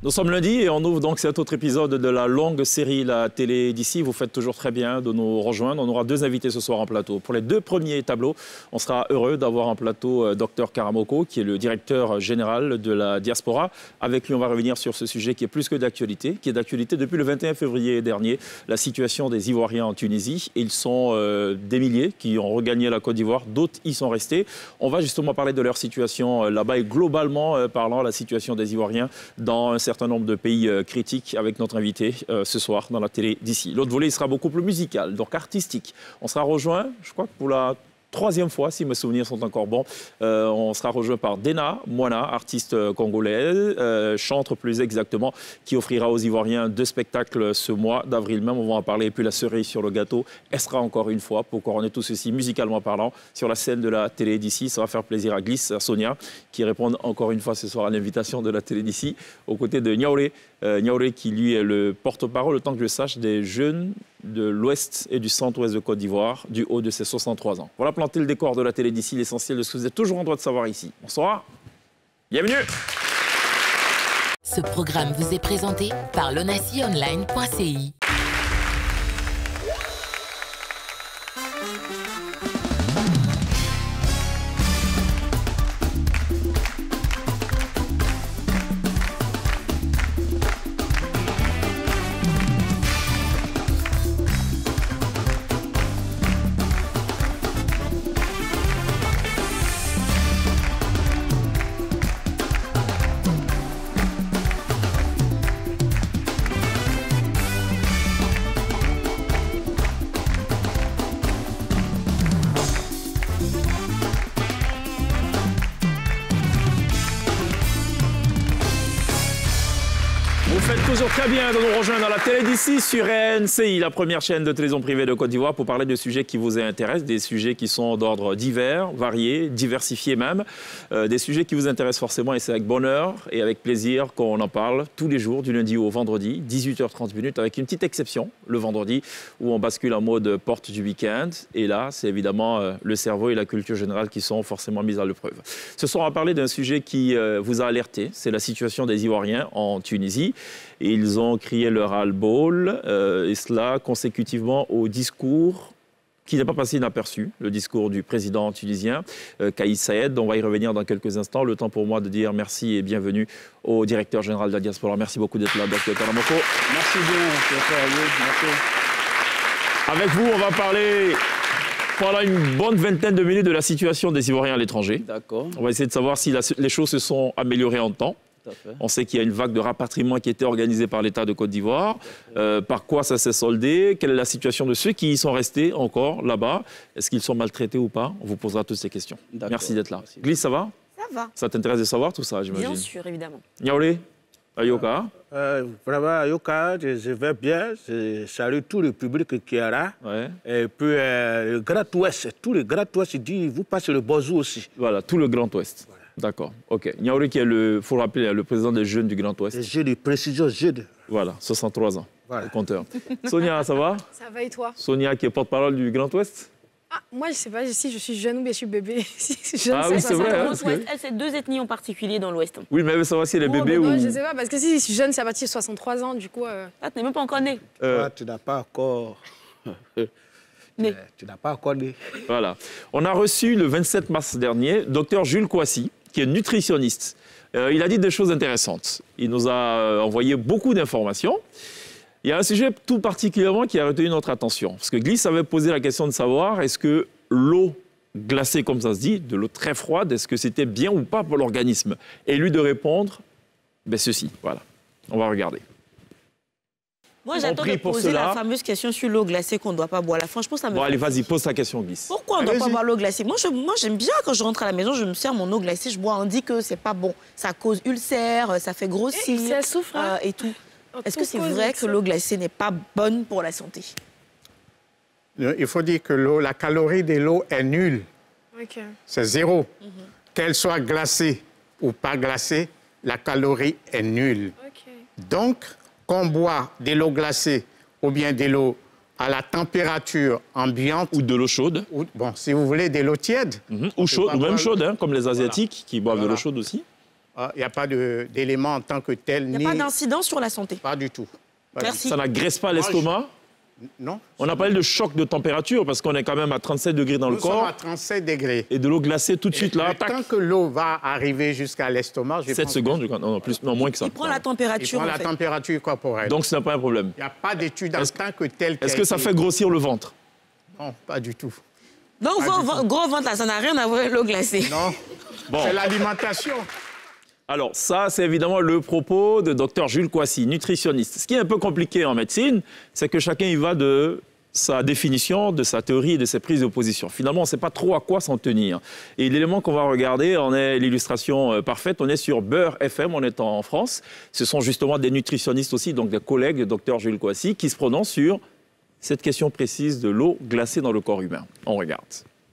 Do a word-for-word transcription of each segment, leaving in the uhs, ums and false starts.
Nous sommes lundi et on ouvre donc cet autre épisode de la longue série La télé d'ici. Vous faites toujours très bien de nous rejoindre. On aura deux invités ce soir en plateau. Pour les deux premiers tableaux, on sera heureux d'avoir en plateau euh, Dr Karamoko, qui est le directeur général de la diaspora. Avec lui, on va revenir sur ce sujet qui est plus que d'actualité, qui est d'actualité depuis le vingt et un février dernier, la situation des Ivoiriens en Tunisie. Ils sont euh, des milliers qui ont regagné la Côte d'Ivoire, d'autres y sont restés. On va justement parler de leur situation euh, là-bas et globalement euh, parlant la situation des Ivoiriens dans un certain nombre de pays euh, critiques avec notre invité euh, ce soir dans la télé d'ici. L'autre volet il sera beaucoup plus musical, donc artistique. On sera rejoint, je crois que pour la troisième fois, si mes souvenirs sont encore bons, euh, on sera rejoint par Dena Moana, artiste congolaise, euh, chantre plus exactement, qui offrira aux Ivoiriens deux spectacles ce mois d'avril même. On va en parler. Et puis la cerise sur le gâteau, elle sera encore une fois pour couronner tout ceci, musicalement parlant, sur la scène de la télé d'ici. Ça va faire plaisir à Gliss, à Sonia, qui répondent encore une fois ce soir à l'invitation de la télé d'ici, aux côtés de Niaouré. Euh, Niaouré qui, lui, est le porte-parole, le temps que je sache, des jeunes de l'ouest et du centre-ouest de Côte d'Ivoire, du haut de ses soixante-trois ans. Voilà planter le décor de la télé d'ici, l'essentiel de ce que vous êtes toujours en droit de savoir ici. Bonsoir, bienvenue. Ce programme vous est présenté par lonasi online point c i. Toujours très bien de nous rejoindre dans la télé d'ici sur N C I, la première chaîne de télévision privée de Côte d'Ivoire, pour parler de sujets qui vous intéressent, des sujets qui sont d'ordre divers, variés, diversifiés même, euh, des sujets qui vous intéressent forcément et c'est avec bonheur et avec plaisir qu'on en parle tous les jours, du lundi au vendredi, dix-huit heures trente minutes, avec une petite exception, le vendredi, où on bascule en mode porte du week-end. Et là, c'est évidemment euh, le cerveau et la culture générale qui sont forcément mises à l'épreuve. Ce soir, on va parler d'un sujet qui euh, vous a alerté, c'est la situation des Ivoiriens en Tunisie. Ils ont crié leur ras-le-bol, euh, et cela consécutivement au discours qui n'est pas passé inaperçu, le discours du président tunisien, euh, Kais Saied. On va y revenir dans quelques instants. Le temps pour moi de dire merci et bienvenue au directeur général de la diaspora. Merci beaucoup d'être là, Dr Karamoko. Merci bien, merci. Avec vous, on va parler pendant une bonne vingtaine de minutes de la situation des Ivoiriens à l'étranger. D'accord. On va essayer de savoir si la, les choses se sont améliorées en temps. On sait qu'il y a une vague de rapatriement qui a été organisée par l'État de Côte d'Ivoire. Euh, par quoi ça s'est soldé? Quelle est la situation de ceux qui y sont restés encore là-bas? Est-ce qu'ils sont maltraités ou pas? On vous posera toutes ces questions. Merci d'être là. Gliss, ça va? Ça va. Ça t'intéresse de savoir tout ça, j'imagine? Bien sûr, évidemment. Niaouré, Ayoka? euh, Vraiment, Ayoka, je, je vais bien. Je salue tout le public qui est là. Ouais. Et puis, euh, le Grand Ouest, tout le Grand Ouest, dit, vous passez le bonjour aussi. Voilà, tout le Grand Ouest. Voilà. D'accord, ok. Niaouré qui est le, faut le rappeler, le président des jeunes du Grand Ouest. Les jeunes, de précision jeunes. Voilà, soixante-trois ans, voilà. Au compteur. Sonia, ça va? Ça va et toi? Sonia qui est porte-parole du Grand Ouest? Ah, moi, je sais pas si je suis jeune ou bien je suis bébé. Je ah oui, c'est vrai. Hein, elle, c'est deux ethnies en particulier dans l'Ouest. Oui, mais elle veut savoir si elle est bon, bébé bah, ou... Non, je sais pas, parce que si je suis jeune, c'est à partir de soixante-trois ans, du coup... Euh... Ah, tu n'es même pas encore né. Euh... Ah, tu n'as pas encore... né. Euh, tu n'as pas encore né. Voilà. On a reçu le vingt-sept mars dernier Dr Jules Kouassi, qui est nutritionniste. Euh, il a dit des choses intéressantes. Il nous a euh, envoyé beaucoup d'informations. Il y a un sujet tout particulièrement qui a retenu notre attention. Parce que Gliss avait posé la question de savoir est-ce que l'eau glacée, comme ça se dit, de l'eau très froide, est-ce que c'était bien ou pas pour l'organisme? Et lui de répondre, ben ceci, voilà. On va regarder. Moi, j'attends de poser cela. la fameuse question sur l'eau glacée qu'on ne doit pas boire. Là, franchement, ça me... Bon, allez, vas-y, pose ta question, Gliss. Pourquoi on ne doit pas boire l'eau glacée? Moi, j'aime moi, bien quand je rentre à la maison, je me sers mon eau glacée, je bois. On dit que c'est pas bon. Ça cause ulcère, ça fait grossir. Et ça souffre, hein. euh, et tout. Est-ce que c'est vrai que l'eau glacée n'est pas bonne pour la santé? Il faut dire que l'eau, la calorie de l'eau est nulle. Okay. C'est zéro. Mm-hmm. qu'elle soit glacée ou pas glacée, la calorie est nulle. Okay. Donc, qu'on boit de l'eau glacée ou bien de l'eau à la température ambiante. Ou de l'eau chaude. Ou, bon, si vous voulez, de l'eau tiède. Mm-hmm. Ou chaude, ou même chaude, hein, comme les Asiatiques voilà. qui boivent voilà. de l'eau chaude aussi. Il n'y a pas d'éléments en tant que tel. Il n'y a ni... pas d'incident sur la santé. Pas du tout. Pas Merci. Du tout. Ça n'agresse pas l'estomac? Non. On a parlé de choc de température parce qu'on est quand même à trente-sept degrés dans Nous le corps. Nous sommes à trente-sept degrés. Et de l'eau glacée tout de suite, et là. Tant que l'eau va arriver jusqu'à l'estomac... sept secondes, que... non, non, plus, non, moins que ça. Il prend la température. Il prend la fait. température corporelle. Donc ce n'est pas un problème. Il n'y a pas d'étude en tant que telle. Est-ce que ça fait grossir le ventre? Non, pas du tout. Donc vos gros ventre, là, ça n'a rien à voir avec l'eau glacée. Non, bon. C'est l'alimentation. Alors ça, c'est évidemment le propos de docteur Jules Kouassi, nutritionniste. Ce qui est un peu compliqué en médecine, c'est que chacun y va de sa définition, de sa théorie et de ses prises de position. Finalement, on ne sait pas trop à quoi s'en tenir. Et l'élément qu'on va regarder, on est l'illustration parfaite, on est sur Beurre F M, on est en France. Ce sont justement des nutritionnistes aussi, donc des collègues de docteur Jules Kouassi, qui se prononcent sur cette question précise de l'eau glacée dans le corps humain. On regarde.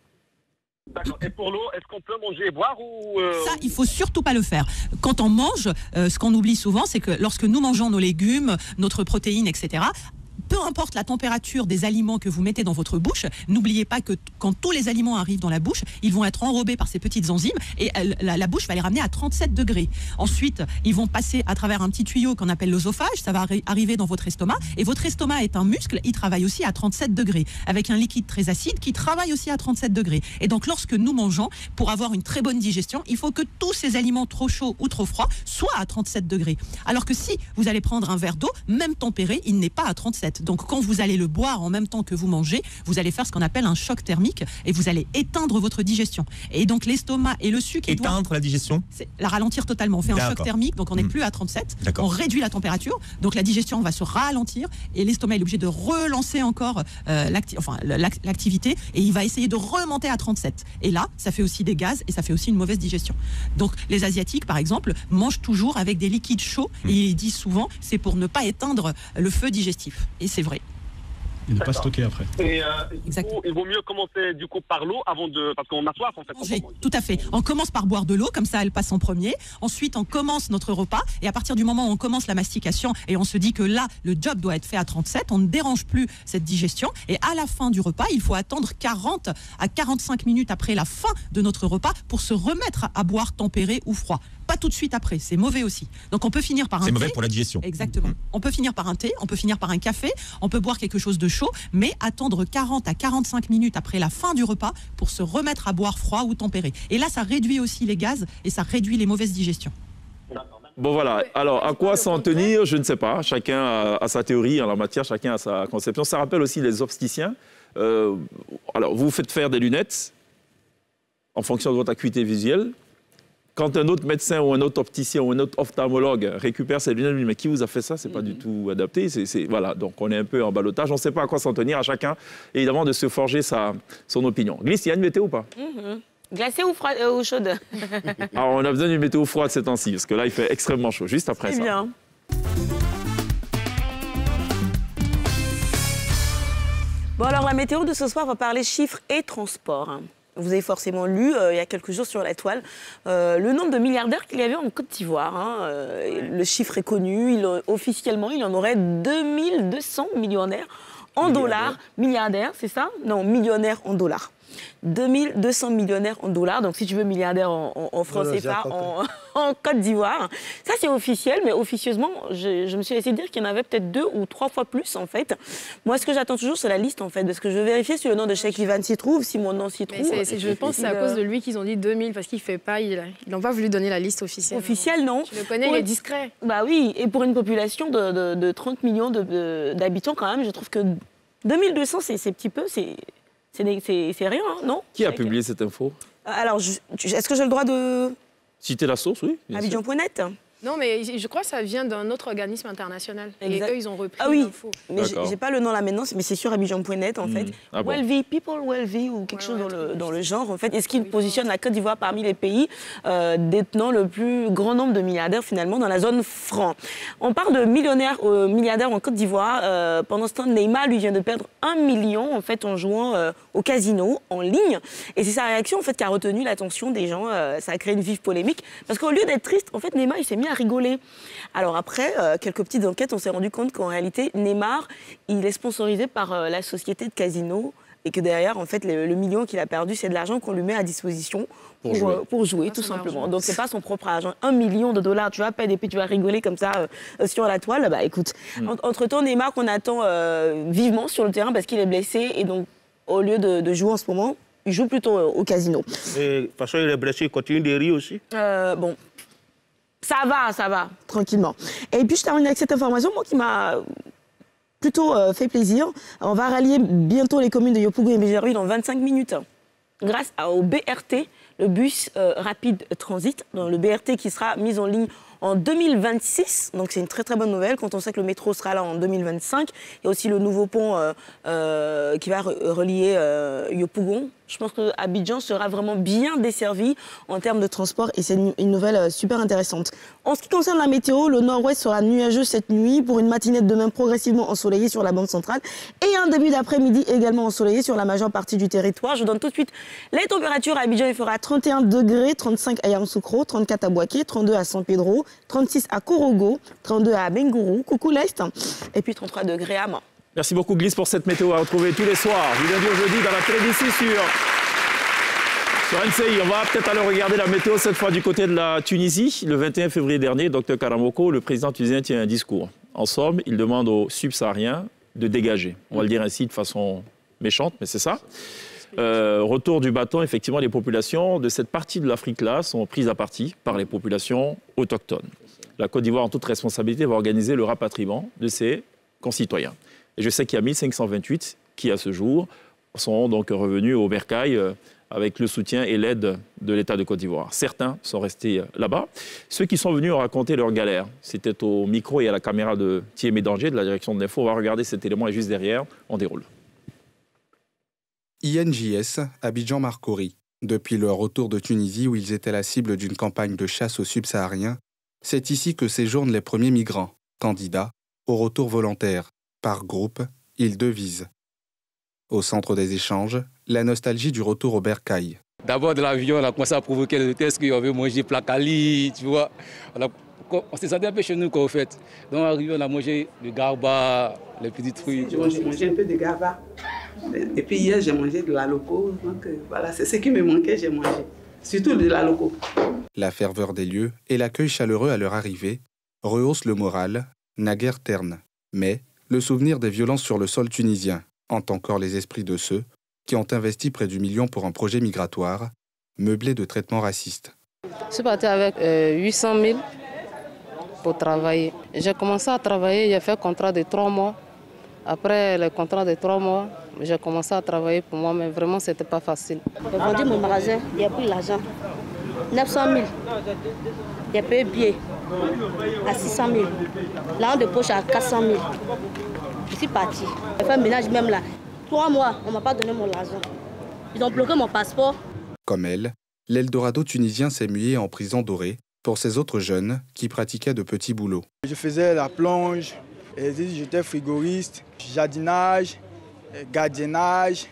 D'accord. Et pour l'eau, est-ce qu'on peut manger et boire ou euh... Ça, il faut surtout pas le faire. Quand on mange, euh, ce qu'on oublie souvent, c'est que lorsque nous mangeons nos légumes, notre protéine, et cetera, peu importe la température des aliments que vous mettez dans votre bouche, n'oubliez pas que quand tous les aliments arrivent dans la bouche, ils vont être enrobés par ces petites enzymes et la, la bouche va les ramener à trente-sept degrés. Ensuite, ils vont passer à travers un petit tuyau qu'on appelle l'œsophage, ça va arri arriver dans votre estomac et votre estomac est un muscle, il travaille aussi à trente-sept degrés avec un liquide très acide qui travaille aussi à trente-sept degrés. Et donc lorsque nous mangeons, pour avoir une très bonne digestion, il faut que tous ces aliments trop chauds ou trop froids soient à trente-sept degrés. Alors que si vous allez prendre un verre d'eau, même tempéré, il n'est pas à trente-sept. Donc quand vous allez le boire en même temps que vous mangez, vous allez faire ce qu'on appelle un choc thermique et vous allez éteindre votre digestion. Et donc l'estomac et le sucre... Éteindre doit... la digestion? C'est la ralentir totalement. On fait un choc thermique, donc on n'est mmh. plus à trente-sept. On réduit la température, donc la digestion va se ralentir et l'estomac est obligé de relancer encore euh, l'acti enfin, l'activité et il va essayer de remonter à trente-sept. Et là, ça fait aussi des gaz et ça fait aussi une mauvaise digestion. Donc les Asiatiques, par exemple, mangent toujours avec des liquides chauds mmh. et ils disent souvent c'est pour ne pas éteindre le feu digestif. Et c'est vrai. Et ne pas stocker après. Et euh, il, faut, il vaut mieux commencer du coup par l'eau avant de... Parce qu'on a soif en fait. Manger, tout à fait. On commence par boire de l'eau, comme ça elle passe en premier. Ensuite on commence notre repas et à partir du moment où on commence la mastication et on se dit que là le job doit être fait à trente-sept, on ne dérange plus cette digestion et à la fin du repas il faut attendre quarante à quarante-cinq minutes après la fin de notre repas pour se remettre à boire tempéré ou froid. Pas tout de suite après, c'est mauvais aussi. Donc on peut finir par un thé. C'est mauvais pour la digestion. Exactement. Mmh. On peut finir par un thé, on peut finir par un café, on peut boire quelque chose de chaud, mais attendre quarante à quarante-cinq minutes après la fin du repas pour se remettre à boire froid ou tempéré. Et là, ça réduit aussi les gaz et ça réduit les mauvaises digestions. Bon voilà, alors à quoi s'en tenir, je ne sais pas. Chacun a, a sa théorie en la matière, chacun a sa conception. Ça rappelle aussi les opticiens. Euh, alors vous vous faites faire des lunettes en fonction de votre acuité visuelle. Quand un autre médecin ou un autre opticien ou un autre ophtalmologue récupère ces lunettes, mais qui vous a fait ça? C'est pas mm-hmm. du tout adapté. C'est, c'est, voilà, donc on est un peu en ballottage. On ne sait pas à quoi s'en tenir. À chacun, évidemment, de se forger sa, son opinion. Glisse, il y a une météo ou pas? mm-hmm. Glacée ou, froide, euh, ou chaude? Alors, on a besoin d'une météo froide ces temps-ci, parce que là, il fait extrêmement chaud. Juste après ça. Bien. Bon, alors la météo de ce soir va parler chiffres et transport. Vous avez forcément lu, euh, il y a quelques jours sur la toile, euh, le nombre de milliardaires qu'il y avait en Côte d'Ivoire. Hein. Euh, le chiffre est connu, il, officiellement, il en aurait deux mille deux cents millionnaires en milliardaires. dollars. Milliardaires, c'est ça? Non, millionnaires en dollars. deux mille deux cents millionnaires en dollars, donc si tu veux milliardaire en, en, en francs C F A, en, en Côte d'Ivoire. Ça c'est officiel, mais officieusement, je, je me suis laissé dire qu'il y en avait peut-être deux ou trois fois plus en fait. Moi ce que j'attends toujours c'est la liste en fait, parce que je veux vérifier si le nom de Cheikh Ivan s'y trouve, si mon nom s'y trouve. Mais c'est, c'est, je pense que c'est à cause de lui qu'ils ont dit deux mille, parce qu'il ne fait pas, ils n'ont pas voulu donner la liste officielle. Officielle non. Tu le connais, pour il est discret. Bah oui, et pour une population de, de, de trente millions de, de, d'habitants quand même, je trouve que deux mille deux cents c'est, c'est petit peu, c'est... C'est rien, hein, non? Qui a publié cette info? Alors, est-ce que j'ai le droit de... Citer la source, oui. Abidjan point net. Non, mais je crois que ça vient d'un autre organisme international. Exact. Et eux, ils ont repris ah, oui. l'info. Mais j'ai pas le nom là maintenant, mais c'est sur Abidjan point net en mmh. fait. Ah bon. Wealthy, People Wealthy ou quelque ouais, chose ouais, dans, le, dans le genre en fait. Est-ce qu'il positionne la Côte d'Ivoire parmi les pays euh, détenant le plus grand nombre de milliardaires finalement dans la zone franc? On parle de millionnaires, euh, milliardaires en Côte d'Ivoire. Euh, pendant ce temps, Neymar lui vient de perdre un million en fait en jouant euh, au casino en ligne. Et c'est sa réaction en fait qui a retenu l'attention des gens. Euh, ça a créé une vive polémique parce qu'au lieu d'être triste, en fait Neymar il s'est mis à rigoler. Alors après, euh, quelques petites enquêtes, on s'est rendu compte qu'en réalité, Neymar, il est sponsorisé par euh, la société de casino et que derrière, en fait, le, le million qu'il a perdu, c'est de l'argent qu'on lui met à disposition pour, pour jouer, euh, pour jouer ah, tout simplement. Argent. Donc, c'est pas son propre argent. Un million de dollars, tu vas peine et puis tu vas rigoler comme ça euh, sur la toile. Bah, écoute, mm. en, entre-temps, Neymar, qu'on attend euh, vivement sur le terrain parce qu'il est blessé et donc, au lieu de, de jouer en ce moment, il joue plutôt euh, au casino. Et de toute façon, il est blessé, il continue de rire aussi euh, Bon, ça va, ça va, tranquillement. Et puis, je termine avec cette information, moi, qui m'a plutôt euh, fait plaisir. On va rallier bientôt les communes de Yopougon et Béjerville dans vingt-cinq minutes grâce au B R T, le bus euh, rapide transit, le B R T qui sera mis en ligne en deux mille vingt-six, donc c'est une très très bonne nouvelle quand on sait que le métro sera là en deux mille vingt-cinq. Il y a aussi le nouveau pont euh, euh, qui va re relier euh, Yopougon. Je pense qu'Abidjan sera vraiment bien desservi en termes de transport et c'est une, une nouvelle euh, super intéressante. En ce qui concerne la météo, le nord-ouest sera nuageux cette nuit pour une matinée de demain progressivement ensoleillée sur la bande centrale et un début d'après-midi également ensoleillé sur la majeure partie du territoire. Je donne tout de suite les températures. À Abidjan, il fera trente et un degrés, trente-cinq à Yamoussoukro, trente-quatre à Boaké, trente-deux à San Pedro, trente-six à Korogo, trente-deux à Bengourou, coucou l'Est, et puis trente-trois degrés à Mans. Merci beaucoup Glisse pour cette météo à retrouver tous les soirs, du lundi au jeudi dans la télévision sur, sur N C I. On va peut-être aller regarder la météo cette fois du côté de la Tunisie. Le vingt et un février dernier, docteur Karamoko, le président tunisien, tient un discours. En somme, il demande aux subsahariens de dégager. On va le dire ainsi de façon méchante, mais c'est ça. Euh, retour du bâton, effectivement, les populations de cette partie de l'Afrique-là sont prises à partie par les populations autochtones. La Côte d'Ivoire, en toute responsabilité, va organiser le rapatriement de ses concitoyens. Et je sais qu'il y a mille cinq cent vingt-huit qui, à ce jour, sont donc revenus au bercail euh, avec le soutien et l'aide de l'État de Côte d'Ivoire. Certains sont restés là-bas. Ceux qui sont venus ont raconté leur galère. C'était au micro et à la caméra de Thierry Médanger de la direction de l'info. On va regarder cet élément et juste derrière, on déroule. I N J S, Abidjan Marcory. Depuis leur retour de Tunisie où ils étaient la cible d'une campagne de chasse aux subsahariens, c'est ici que séjournent les premiers migrants, candidats au retour volontaire. Par groupe, ils devisent. Au centre des échanges, la nostalgie du retour au bercail. D'abord, de l'avion, on a commencé à provoquer le test qu'on veut manger placali, tu vois. On, on s'est senti un peu chez nous, quoi, au fait. Donc, arrivé, on a mangé le garba, les petits trucs. J'ai mangé, mangé un peu de garba. Et puis hier, j'ai mangé de la loco. Donc, voilà, c'est ce qui me manquait, j'ai mangé. Surtout de la loco. La ferveur des lieux et l'accueil chaleureux à leur arrivée rehaussent le moral, naguère terne. Mais le souvenir des violences sur le sol tunisien hante encore les esprits de ceux qui ont investi près du million pour un projet migratoire, meublé de traitements racistes. Je suis partie avec euh, huit cent mille pour travailler. J'ai commencé à travailler, j'ai fait un contrat de trois mois. Après le contrat de trois mois, j'ai commencé à travailler pour moi, mais vraiment, ce n'était pas facile. J'ai vendu mon magasin, j'ai pris l'argent. neuf cent mille. J'ai payé billet à six cent mille. L'argent de poche à quatre cent mille. Je suis partie. J'ai fait un ménage même là. Trois mois, on ne m'a pas donné mon argent. Ils ont bloqué mon passeport. Comme elle, l'Eldorado tunisien s'est mué en prison dorée pour ces autres jeunes qui pratiquaient de petits boulots. Je faisais la plonge, j'étais frigoriste, jardinage, gardiennage,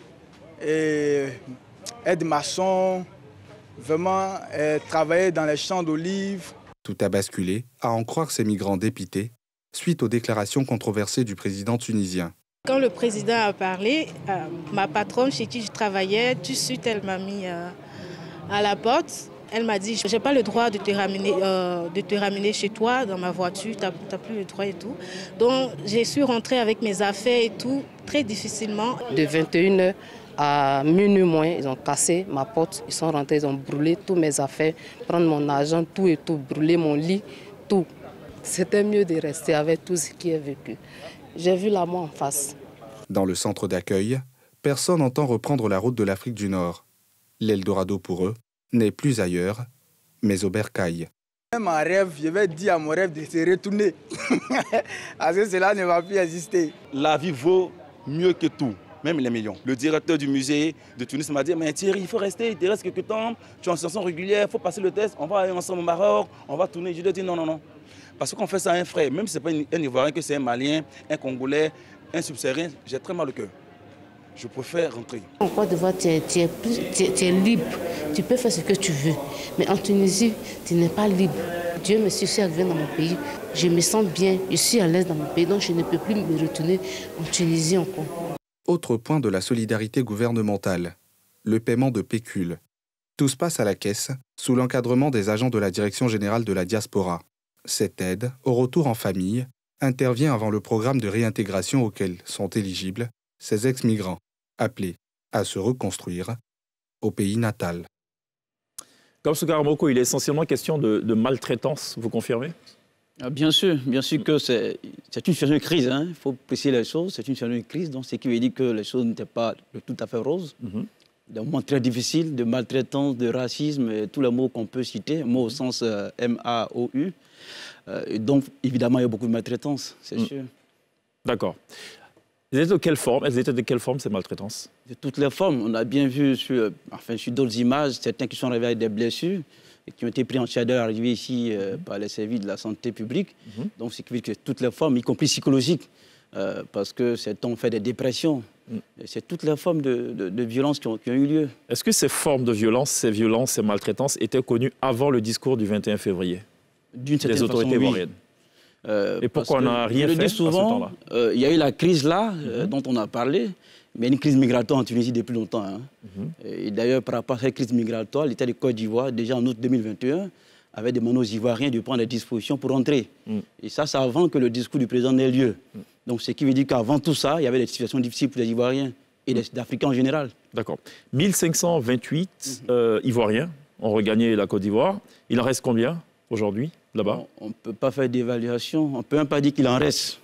aide-maçon, vraiment travailler dans les champs d'olives. Tout a basculé, à en croire ces migrants dépités, suite aux déclarations controversées du président tunisien. Quand le président a parlé, euh, ma patronne chez qui je travaillais, tout de suite, elle m'a mis euh, à la porte. Elle m'a dit, je n'ai pas le droit de te, ramener, euh, de te ramener chez toi, dans ma voiture, tu n'as plus le droit et tout. Donc, je suis rentrée avec mes affaires et tout, très difficilement. De vingt et une heures à minuit moins, ils ont cassé ma porte, ils sont rentrés, ils ont brûlé toutes mes affaires, prendre mon argent, tout et tout, brûler mon lit, tout. C'était mieux de rester avec tout ce qui est vécu. J'ai vu la mort en face. Dans le centre d'accueil, personne n'entend reprendre la route de l'Afrique du Nord. L'Eldorado pour eux n'est plus ailleurs, mais au bercail. Même en rêve, je vais dire à mon rêve de se retourner. Parce que cela ne va plus exister. La vie vaut mieux que tout, même les millions. Le directeur du musée de Tunis m'a dit, mais Thierry, il faut rester, il te reste quelques temps, tu es en situation régulière, il faut passer le test, on va aller ensemble au Maroc, on va tourner. Je lui ai dit non, non, non. Parce qu'on fait ça à un frère, même si ce n'est pas un Ivoirien, que c'est un Malien, un Congolais, un Subsaharien, j'ai très mal au cœur. Je préfère rentrer. En Côte d'Ivoire, tu es, tu, es tu, es, tu es libre, tu peux faire ce que tu veux. Mais en Tunisie, tu n'es pas libre. Dieu me suffit à venir dans mon pays. Je me sens bien, je suis à l'aise dans mon pays, donc je ne peux plus me retourner en Tunisie encore. Autre point de la solidarité gouvernementale, le paiement de pécule. Tout se passe à la caisse, sous l'encadrement des agents de la Direction générale de la diaspora. Cette aide, au retour en famille, intervient avant le programme de réintégration auquel sont éligibles ces ex-migrants, appelés à se reconstruire au pays natal. Kamsou Karamoko, il est essentiellement question de, de maltraitance, vous confirmez? Bien sûr, bien sûr que c'est une situation de crise, hein. Il faut préciser les choses, c'est une situation de crise, donc ce qui veut dire que les choses n'étaient pas tout à fait roses. Mm-hmm. Des moments très difficiles, de maltraitance, de racisme, et tous les mots qu'on peut citer, mots au sens euh, M A O U. Euh, donc, évidemment, il y a beaucoup de maltraitance, c'est mm. sûr. D'accord. Elles étaient de quelle forme, Elles étaient de quelle forme, ces maltraitances? De toutes les formes. On a bien vu sur, enfin, sur d'autres images, certains qui sont arrivés avec des blessures, et qui ont été pris en charge arrivés ici euh, par les services de la santé publique. Mm-hmm. Donc, c'est que toutes les formes, y compris psychologiques, euh, parce que certains ont fait des dépressions. Mm. C'est toutes les formes de, de, de violence qui ont, qui ont eu lieu. Est-ce que ces formes de violence, ces violences, ces maltraitances étaient connues avant le discours du vingt et un février d'une certaine des autorités façon, ivoiriennes? oui. euh, Et pourquoi on n'a rien fait fait souvent, à ce temps-là? euh, Il y a eu la crise là, euh, mm-hmm. dont on a parlé, mais une crise migratoire en Tunisie depuis longtemps. Hein. Mm-hmm. Et d'ailleurs, par rapport à cette crise migratoire, l'État de Côte d'Ivoire, déjà en août deux mille vingt et un, avait demandé aux Ivoiriens de prendre des dispositions pour entrer. Mm. Et ça, c'est avant que le discours du président n'ait lieu. Mm. Donc, ce qui veut dire qu'avant tout ça, il y avait des situations difficiles pour les Ivoiriens et les Africains en général. D'accord. mille cinq cent vingt-huit mm-hmm. euh, Ivoiriens ont regagné la Côte d'Ivoire. Il en reste combien aujourd'hui, là-bas? On ne peut pas faire d'évaluation. On ne peut même pas dire qu'il en reste.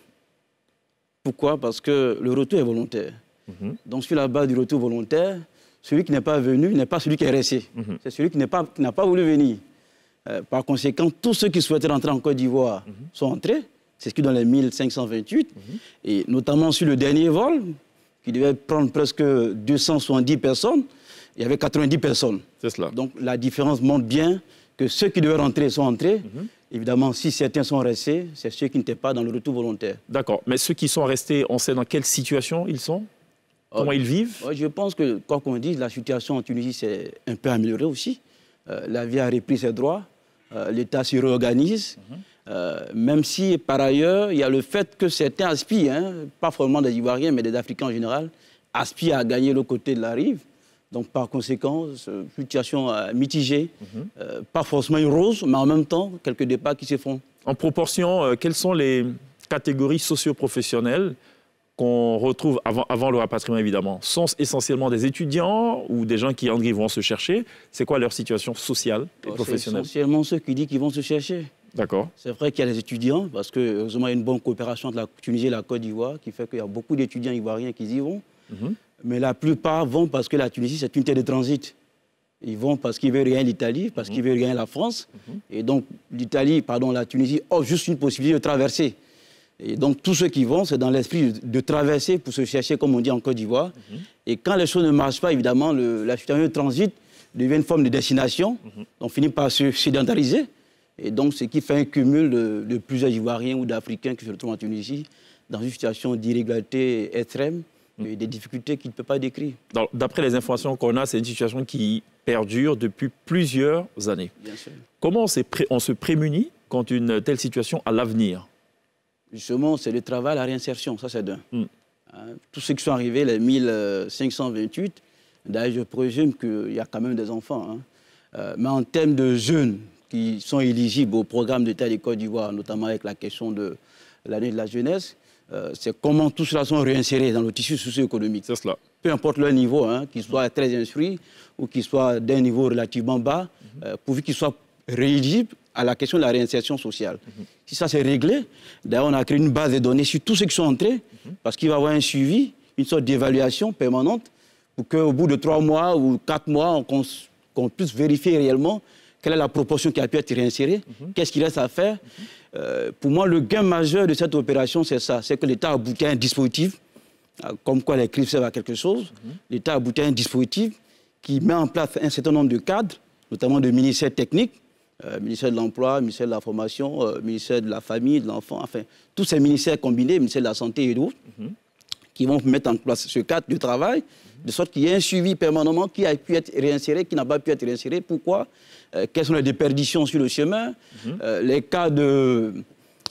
Pourquoi? Parce que le retour est volontaire. Mm-hmm. Donc, sur la base du retour volontaire, celui qui n'est pas venu n'est pas celui qui est resté. Mm-hmm. C'est celui qui n'a pas, qui n'a pas voulu venir. Euh, par conséquent, tous ceux qui souhaitaient rentrer en Côte d'Ivoire mm-hmm. sont entrés. C'est ce qui est dans les mille cinq cent vingt-huit. Mm-hmm. Et notamment sur le dernier vol, qui devait prendre presque deux cent soixante-dix personnes, il y avait quatre-vingt-dix personnes. C'est cela. Donc la différence montre bien que ceux qui devaient rentrer sont entrés. Mm-hmm. Évidemment, si certains sont restés, c'est ceux qui n'étaient pas dans le retour volontaire. D'accord. Mais ceux qui sont restés, on sait dans quelle situation ils sont? Comment oh, ils vivent? oh, Je pense que, quoi qu'on dise, la situation en Tunisie s'est un peu améliorée aussi. Euh, la vie a repris ses droits. Euh, L'État se réorganise, mm-hmm. euh, même si par ailleurs, il y a le fait que certains aspirent, hein, pas forcément des Ivoiriens, mais des Africains en général, aspirent à gagner le côté de la rive. Donc par conséquent, situation euh, mitigée, mm-hmm. euh, pas forcément rose, mais en même temps, quelques départs qui se font. En proportion, euh, quelles sont les catégories socio-professionnelles qu'on retrouve avant, avant le rapatriement, évidemment? Sont essentiellement des étudiants ou des gens qui, en vont se chercher? C'est quoi leur situation sociale et oh, professionnelle? C'est essentiellement ceux qui disent qu'ils vont se chercher. D'accord. C'est vrai qu'il y a les étudiants, parce que, heureusement, il y a une bonne coopération entre la Tunisie et la Côte d'Ivoire, qui fait qu'il y a beaucoup d'étudiants ivoiriens qui y vont. Mm-hmm. Mais la plupart vont parce que la Tunisie, c'est une terre de transit. Ils vont parce qu'ils veulent rien l'Italie, parce mm-hmm. qu'ils veulent rien la France. Mm-hmm. Et donc, l'Italie, pardon, la Tunisie offre juste une possibilité de traverser. Et donc, tous ceux qui vont, c'est dans l'esprit de traverser pour se chercher, comme on dit en Côte d'Ivoire. Mm-hmm. Et quand les choses ne marchent pas, évidemment, le, la situation de transit devient une forme de destination. Mm-hmm. On finit par se sédentariser. Et donc, ce qui fait un cumul de, de plusieurs Ivoiriens ou d'Africains qui se retrouvent en Tunisie dans une situation d'irrégularité extrême mm-hmm. et des difficultés qu'ils ne peuvent pas décrire. D'après les informations qu'on a, c'est une situation qui perdure depuis plusieurs années. Bien sûr. Comment on, pré on se prémunit contre une telle situation à l'avenir? Justement, c'est le travail, la réinsertion, ça c'est d'un. Mm. Hein, tous ceux qui sont arrivés, les mille cinq cent vingt-huit, d'ailleurs je présume qu'il y a quand même des enfants. Hein. Euh, mais en termes de jeunes qui sont éligibles au programme d'État de Côte d'Ivoire, notamment avec la question de l'année de la jeunesse, euh, c'est comment tous ceux-là sont réinsérés dans le tissu socio-économique. C'est cela. Peu importe leur niveau, hein, qu'ils soient très instruits ou qu'ils soient d'un niveau relativement bas, mm-hmm. euh, pourvu qu'ils soient rééligibles à la question de la réinsertion sociale. Mm-hmm. Si ça c'est réglé, d'ailleurs on a créé une base de données sur tous ceux qui sont entrés, mm-hmm. parce qu'il va y avoir un suivi, une sorte d'évaluation permanente, pour qu'au bout de trois mois ou quatre mois, qu'on qu'on puisse vérifier réellement quelle est la proportion qui a pu être réinsérée, mm-hmm. qu'est-ce qu'il reste à faire. Mm-hmm. euh, pour moi, le gain majeur de cette opération, c'est ça, c'est que l'État a abouti à un dispositif, comme quoi les crises servent à quelque chose. Mm-hmm. L'État a abouti à un dispositif qui met en place un certain nombre de cadres, notamment de ministères techniques, Euh, ministère de l'Emploi, ministère de la Formation, euh, ministère de la Famille, de l'Enfant, enfin, tous ces ministères combinés, ministère de la Santé et d'autres, mm-hmm. qui vont mettre en place ce cadre de travail, mm-hmm. de sorte qu'il y ait un suivi permanent qui a pu être réinséré, qui n'a pas pu être réinséré. Pourquoi? euh, Quelles sont les déperditions sur le chemin? mm-hmm. euh, Les cas de,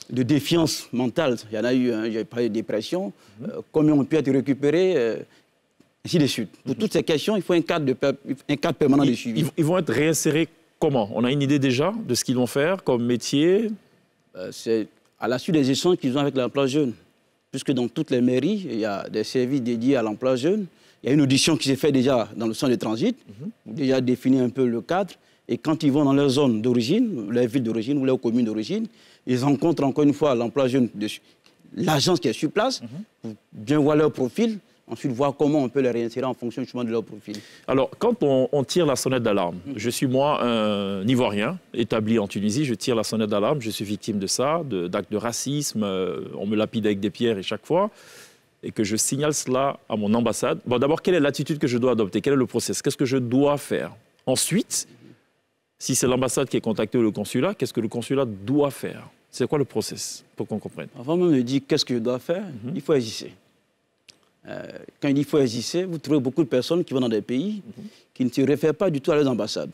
de défiance mentale. Il y en a eu, hein, j'ai parlé de dépression. Mmh. Euh, combien ont pu être récupérés euh, ainsi de suite. Pour mmh. toutes ces questions, il faut un cadre, de, un cadre permanent ils, de suivi. Ils, ils vont être réinsérés comment? On a une idée déjà de ce qu'ils vont faire comme métier? euh, C'est à la suite des échanges qu'ils ont avec l'emploi jeune. Puisque dans toutes les mairies, il y a des services dédiés à l'emploi jeune. Il y a une audition qui s'est faite déjà dans le centre de transit, mmh. pour déjà définir un peu le cadre. Et quand ils vont dans leur zone d'origine, leur ville d'origine ou leur commune d'origine, ils rencontrent encore une fois l'emploi jeune, l'agence qui est sur place, mmh. pour bien voir leur profil, ensuite voir comment on peut les réinsérer en fonction justement de leur profil. Alors, quand on, on tire la sonnette d'alarme, mmh. je suis moi un Ivoirien établi en Tunisie, je tire la sonnette d'alarme, je suis victime de ça, d'actes de, de racisme, euh, on me lapide avec des pierres et chaque fois, et que je signale cela à mon ambassade. Bon, d'abord, quelle est l'attitude que je dois adopter? Quel est le process? Qu'est-ce que je dois faire? Ensuite, si c'est l'ambassade qui est contactée ou le consulat, qu'est-ce que le consulat doit faire? C'est quoi le process pour qu'on comprenne? Avant même de dire qu'est-ce que je dois faire, mm-hmm. il faut exister. Euh, quand il dit qu'il faut exister, vous trouvez beaucoup de personnes qui vont dans des pays mm-hmm. qui ne se réfèrent pas du tout à leurs ambassades,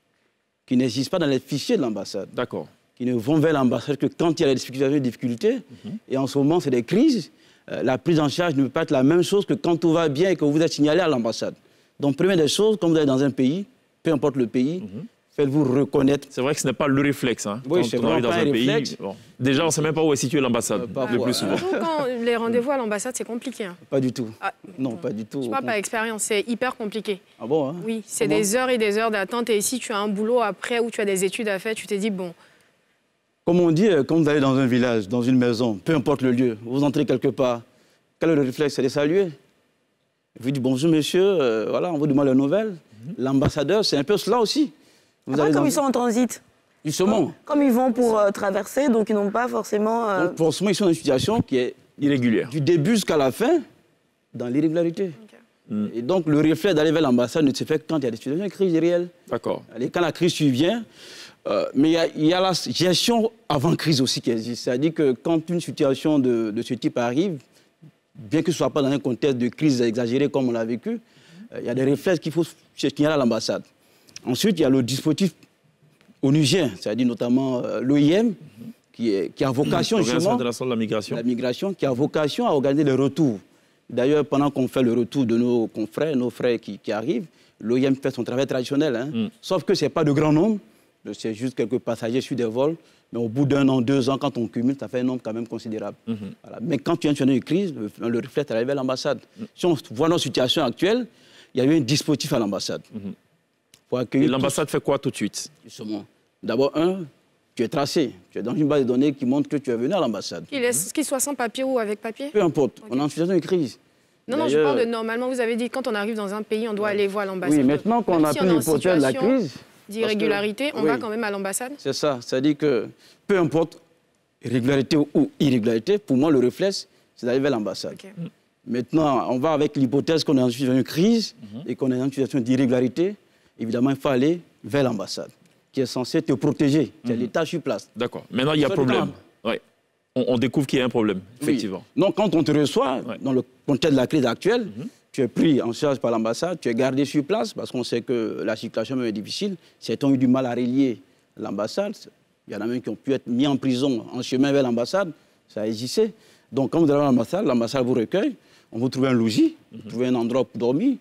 qui n'existent pas dans les fichiers de l'ambassade. D'accord. Qui ne vont vers l'ambassade que quand il y a des difficultés. Des difficultés mm-hmm. Et en ce moment, c'est des crises. Euh, la prise en charge ne peut pas être la même chose que quand tout va bien et que vous êtes signalé à l'ambassade. Donc, première des choses, quand vous êtes dans un pays, peu importe le pays, mm-hmm. faites-vous reconnaître. C'est vrai que ce n'est pas le réflexe. Hein, oui, c'est vraiment dans pas un, un pays, réflexe. Bon. Déjà, on ne sait même pas où est située l'ambassade, euh, le plus souvent. Surtout quand les rendez-vous à l'ambassade, c'est compliqué. Hein. Pas du tout. Ah, non, pas du tout. Je parle par expérience, c'est hyper compliqué. Ah bon hein? Oui, c'est des heures et des heures d'attente. Et si tu as un boulot après ou tu as des études à faire, tu t'es dit, bon... Comme on dit, quand vous allez dans un village, dans une maison, peu importe le lieu, vous entrez quelque part, quel est le réflexe? C'est de saluer. Vous dites bonjour monsieur, euh, voilà, on vous demande les nouvelles. Mm-hmm. L'ambassadeur, c'est un peu cela aussi. Vous Après, comme dans... ils sont en transit. Justement. Comme ils vont pour euh, traverser, donc ils n'ont pas forcément... Euh... Donc, forcément, ils sont dans une situation qui est irrégulière. Du début jusqu'à la fin, dans l'irrégularité. Okay. Mm. Et donc, le réflexe d'aller vers l'ambassade ne se fait que quand il y a des situations de crise réelle. D'accord. Quand la crise survient, euh, mais il y, a, il y a la gestion avant crise aussi qui existe. C'est-à-dire que quand une situation de, de ce type arrive, bien que ce ne soit pas dans un contexte de crise exagérée comme on l'a vécu, euh, il y a des réflexes qu'il faut signaler à l'ambassade. Ensuite, il y a le dispositif onusien, c'est-à-dire notamment euh, l'O I M, qui, est, qui a vocation justement... internationale de la migration. La migration, qui a vocation à organiser les retours. D'ailleurs, pendant qu'on fait le retour de nos confrères, nos frères qui, qui arrivent, l'O I M fait son travail traditionnel. Hein. Mm. Sauf que ce n'est pas de grand nombre, c'est juste quelques passagers sur des vols. Mais au bout d'un an, deux ans, quand on cumule, ça fait un nombre quand même considérable. Mm-hmm. Voilà. Mais quand tu as une crise, le, le réflexe arrive à l'ambassade. Mm. Si on voit notre situation actuelle, il y a eu un dispositif à l'ambassade. Mm-hmm. Et l'ambassade fait quoi tout de suite? Justement. D'abord, un, tu es tracé. Tu es dans une base de données qui montre que tu es venu à l'ambassade. Qu'il mm-hmm. qu soit sans papier ou avec papier? Peu importe. Okay. On est en situation de crise. Non, non, je parle de normalement. Vous avez dit quand on arrive dans un pays, on doit aller voir l'ambassade. Oui, maintenant qu'on a pris l'hypothèse de la crise... d'irrégularité, on oui. va quand même à l'ambassade? C'est ça. C'est-à-dire que peu importe régularité ou irrégularité, pour moi, le réflexe, c'est d'aller vers l'ambassade. Okay. Maintenant, on va avec l'hypothèse qu'on est dans une crise mm-hmm. et qu'on est dans une situation d'irrégularité. Évidemment, il faut aller vers l'ambassade, qui est censée te protéger. C'est mm-hmm. l'État sur place. D'accord. Maintenant, il y a problème. Ouais. On, on découvre qu'il y a un problème, effectivement. Oui. Donc, quand on te reçoit, ouais. dans le contexte de la crise actuelle, mm-hmm. tu es pris en charge par l'ambassade, tu es gardé sur place, parce qu'on sait que la circulation est difficile. Certains ont eu du mal à relier l'ambassade. Il y en a même qui ont pu être mis en prison en chemin vers l'ambassade. Ça a existé. Donc, quand vous arrivez à l'ambassade, l'ambassade vous recueille, on vous trouve un logis, mm-hmm. vous trouvez un endroit pour dormir.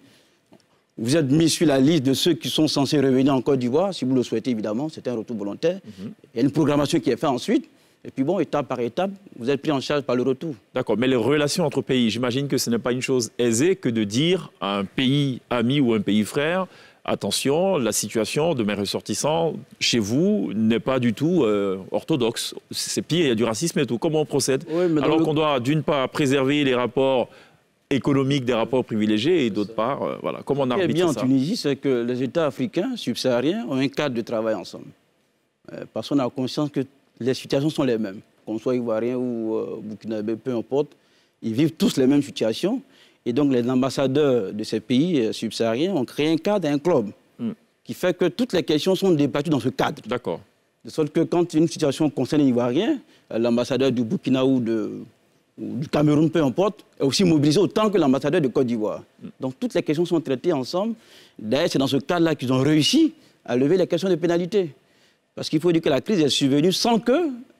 Vous êtes mis sur la liste de ceux qui sont censés revenir en Côte d'Ivoire, si vous le souhaitez, évidemment. C'est un retour volontaire. Mm-hmm. Il y a une programmation qui est faite ensuite. Et puis bon, étape par étape, vous êtes pris en charge par le retour. D'accord, mais les relations entre pays, j'imagine que ce n'est pas une chose aisée que de dire à un pays ami ou un pays frère, attention, la situation de mes ressortissants chez vous n'est pas du tout euh, orthodoxe. C'est pire, il y a du racisme et tout. Comment on procède? Oui, alors le... qu'on doit d'une part préserver les rapports économiques des rapports privilégiés et d'autre part, euh, voilà, comment on arbitre ça? Ce qui est bien en Tunisie, c'est que les États africains subsahariens ont un cadre de travail ensemble. Euh, parce qu'on a conscience que les situations sont les mêmes. Qu'on soit ivoirien ou euh, burkinabé, peu importe, ils vivent tous les mêmes situations. Et donc, les ambassadeurs de ces pays euh, subsahariens ont créé un cadre, un club, mm. qui fait que toutes les questions sont débattues dans ce cadre. D'accord. De sorte que quand une situation concerne les Ivoiriens, euh, l'ambassadeur du Burkina ou, de, ou du Cameroun, peu importe, est aussi mobilisé autant que l'ambassadeur de Côte d'Ivoire. Mm. Donc, toutes les questions sont traitées ensemble. D'ailleurs, c'est dans ce cadre-là qu'ils ont réussi à lever les questions de pénalité. Parce qu'il faut dire que la crise est survenue sans que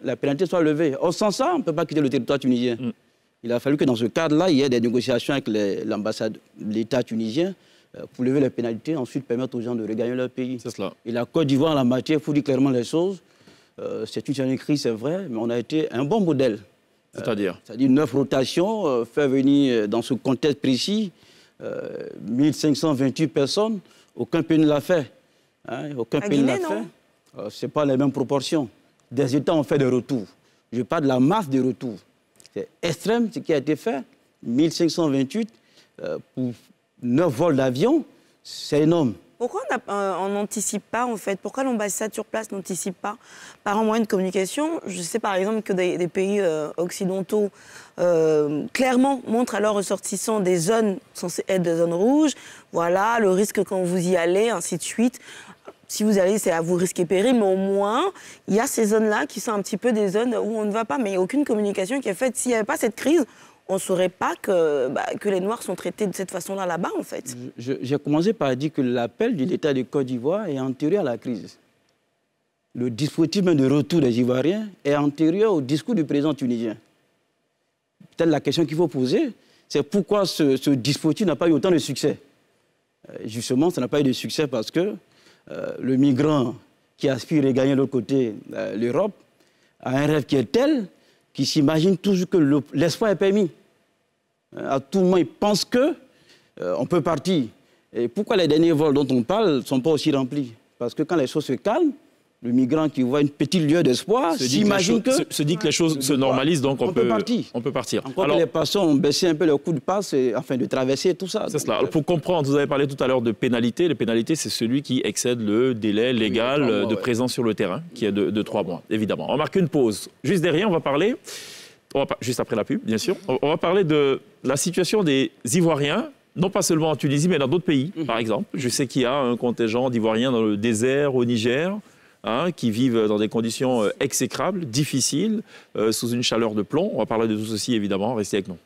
la pénalité soit levée. Or, sans ça, on ne peut pas quitter le territoire tunisien. Mm. Il a fallu que dans ce cadre-là, il y ait des négociations avec l'ambassade de l'État tunisien pour lever les pénalités, ensuite permettre aux gens de regagner leur pays. C'est cela. Et la Côte d'Ivoire, en la matière, il faut dire clairement les choses. Euh, c'est une crise, c'est vrai, mais on a été un bon modèle. C'est-à-dire euh, C'est-à-dire neuf rotations, euh, faire venir dans ce contexte précis euh, mille cinq cent vingt-huit personnes. Aucun pays ne l'a fait. Hein, aucun à pays Guinée, ne l'a non fait. Euh, ce n'est pas les mêmes proportions. Des États ont fait des retours. Je parle de la masse des retours. C'est extrême ce qui a été fait. mille cinq cent vingt-huit euh, pour neuf vols d'avion, c'est énorme. Pourquoi on n'anticipe pas, en fait? Pourquoi l'ambassade sur place n'anticipe pas par un moyen de communication? Je sais par exemple que des, des pays euh, occidentaux euh, clairement montrent à leurs ressortissants des zones censées être des zones rouges. Voilà, le risque quand vous y allez, ainsi de suite. Si vous allez, c'est à vous risquer péril, mais au moins, il y a ces zones-là qui sont un petit peu des zones où on ne va pas. Mais il n'y a aucune communication qui est faite. S'il n'y avait pas cette crise, on ne saurait pas que, bah, que les Noirs sont traités de cette façon-là là-bas, en fait. J'ai commencé par dire que l'appel de l'État de Côte d'Ivoire est antérieur à la crise. Le dispositif de retour des Ivoiriens est antérieur au discours du président tunisien. Peut-être la question qu'il faut poser, c'est pourquoi ce, ce dispositif n'a pas eu autant de succès. Euh, justement, ça n'a pas eu de succès parce que euh, le migrant qui aspire à gagner de l'autre côté euh, l'Europe a un rêve qui est tel qu'il s'imagine toujours que l'espoir est permis. À tout moment, il pense qu'on euh, peut partir. Et pourquoi les derniers vols dont on parle ne sont pas aussi remplis? Parce que quand les choses se calment, le migrant qui voit une petite lueur d'espoir s'imagine que... Se, se dit que les choses se normalisent, donc on, on peut, peut partir. On peut partir. Encore Alors, que les passants ont baissé un peu leur coup de passe afin de traverser tout ça. C'est cela. Alors, pour comprendre, vous avez parlé tout à l'heure de pénalité. Les pénalités, c'est celui qui excède le délai légal oui, mois, de ouais. présence sur le terrain, qui est de, de trois mois, évidemment. On marque une pause. Juste derrière, on va parler, on va, juste après la pub, bien sûr, on va parler de la situation des Ivoiriens, non pas seulement en Tunisie, mais dans d'autres pays, mmh. par exemple. Je sais qu'il y a un contingent d'Ivoiriens dans le désert, au Niger, Hein, qui vivent dans des conditions euh, exécrables, difficiles, euh, sous une chaleur de plomb. On va parler de tout ceci, évidemment. Restez avec nous.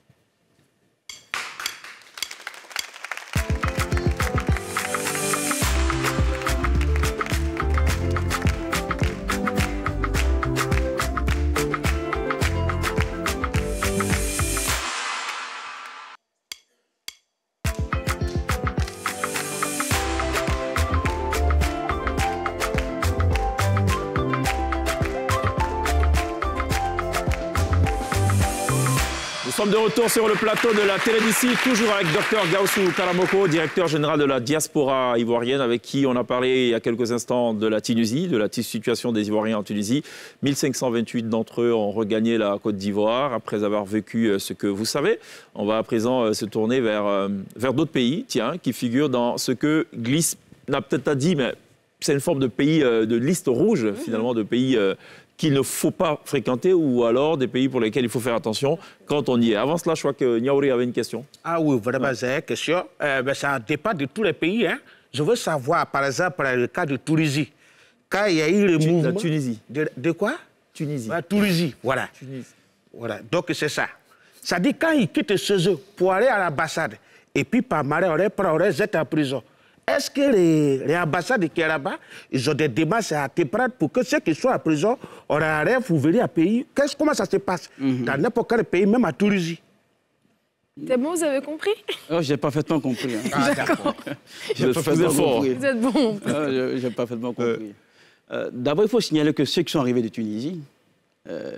Nous sommes de retour sur le plateau de la télé d'ici, toujours avec docteur Gaussou Karamoko, directeur général de la diaspora ivoirienne, avec qui on a parlé il y a quelques instants de la Tunisie, de la situation des Ivoiriens en Tunisie. mille cinq cent vingt-huit d'entre eux ont regagné la Côte d'Ivoire après avoir vécu ce que vous savez. On va à présent se tourner vers, vers d'autres pays, tiens, qui figurent dans ce que Glisse n'a peut-être pas dit, mais c'est une forme de pays, de liste rouge, mmh. finalement, de pays qu'il ne faut pas fréquenter ou alors des pays pour lesquels il faut faire attention quand on y est. Avant cela, je crois que Niaouri avait une question. Ah oui, vraiment, ouais. j'ai une question. Euh, ben, ça dépend de tous les pays. Hein. Je veux savoir, par exemple, le cas de Tunisie. Quand il y a eu le tu, mouvement... La Tunisie. De, de quoi? Tunisie. Ouais, Tunisie, voilà. Tunisie. Voilà. Donc, c'est ça. Ça dit quand ils quittent chez eux pour aller à l'ambassade, et puis par malheur, on les prend, on les jette en prison. Est-ce que les, les ambassades qui sont là-bas, ils ont des démarches à prendre pour que ceux qui sont en prison, on rêve pour venir à pays? Comment ça se passe mm-hmm. dans n'importe quel pays, même à Tunisie? C'est bon, vous avez compris? Oh, j'ai parfaitement compris. Hein. Ah, d'accord. J'ai parfaitement compris. Vous êtes bon. Ah, j'ai parfaitement compris. Euh, D'abord, il faut signaler que ceux qui sont arrivés de Tunisie, euh,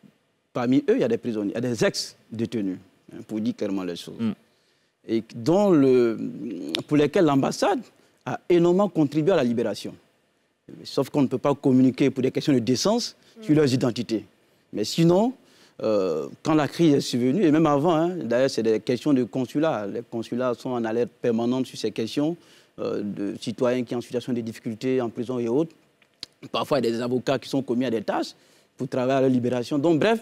parmi eux, il y a des prisonniers, il y a des ex-détenus, hein, pour dire clairement les choses. Mm. Et dont le, pour lesquels l'ambassade a énormément contribué à la libération. Sauf qu'on ne peut pas communiquer pour des questions de décence mmh. sur leurs identités. Mais sinon, euh, quand la crise est survenue, et même avant, hein, d'ailleurs c'est des questions de consulat, les consulats sont en alerte permanente sur ces questions euh, de citoyens qui sont en situation de difficulté, en prison et autres. Parfois, il y a des avocats qui sont commis à des tâches pour travailler à la libération. Donc bref,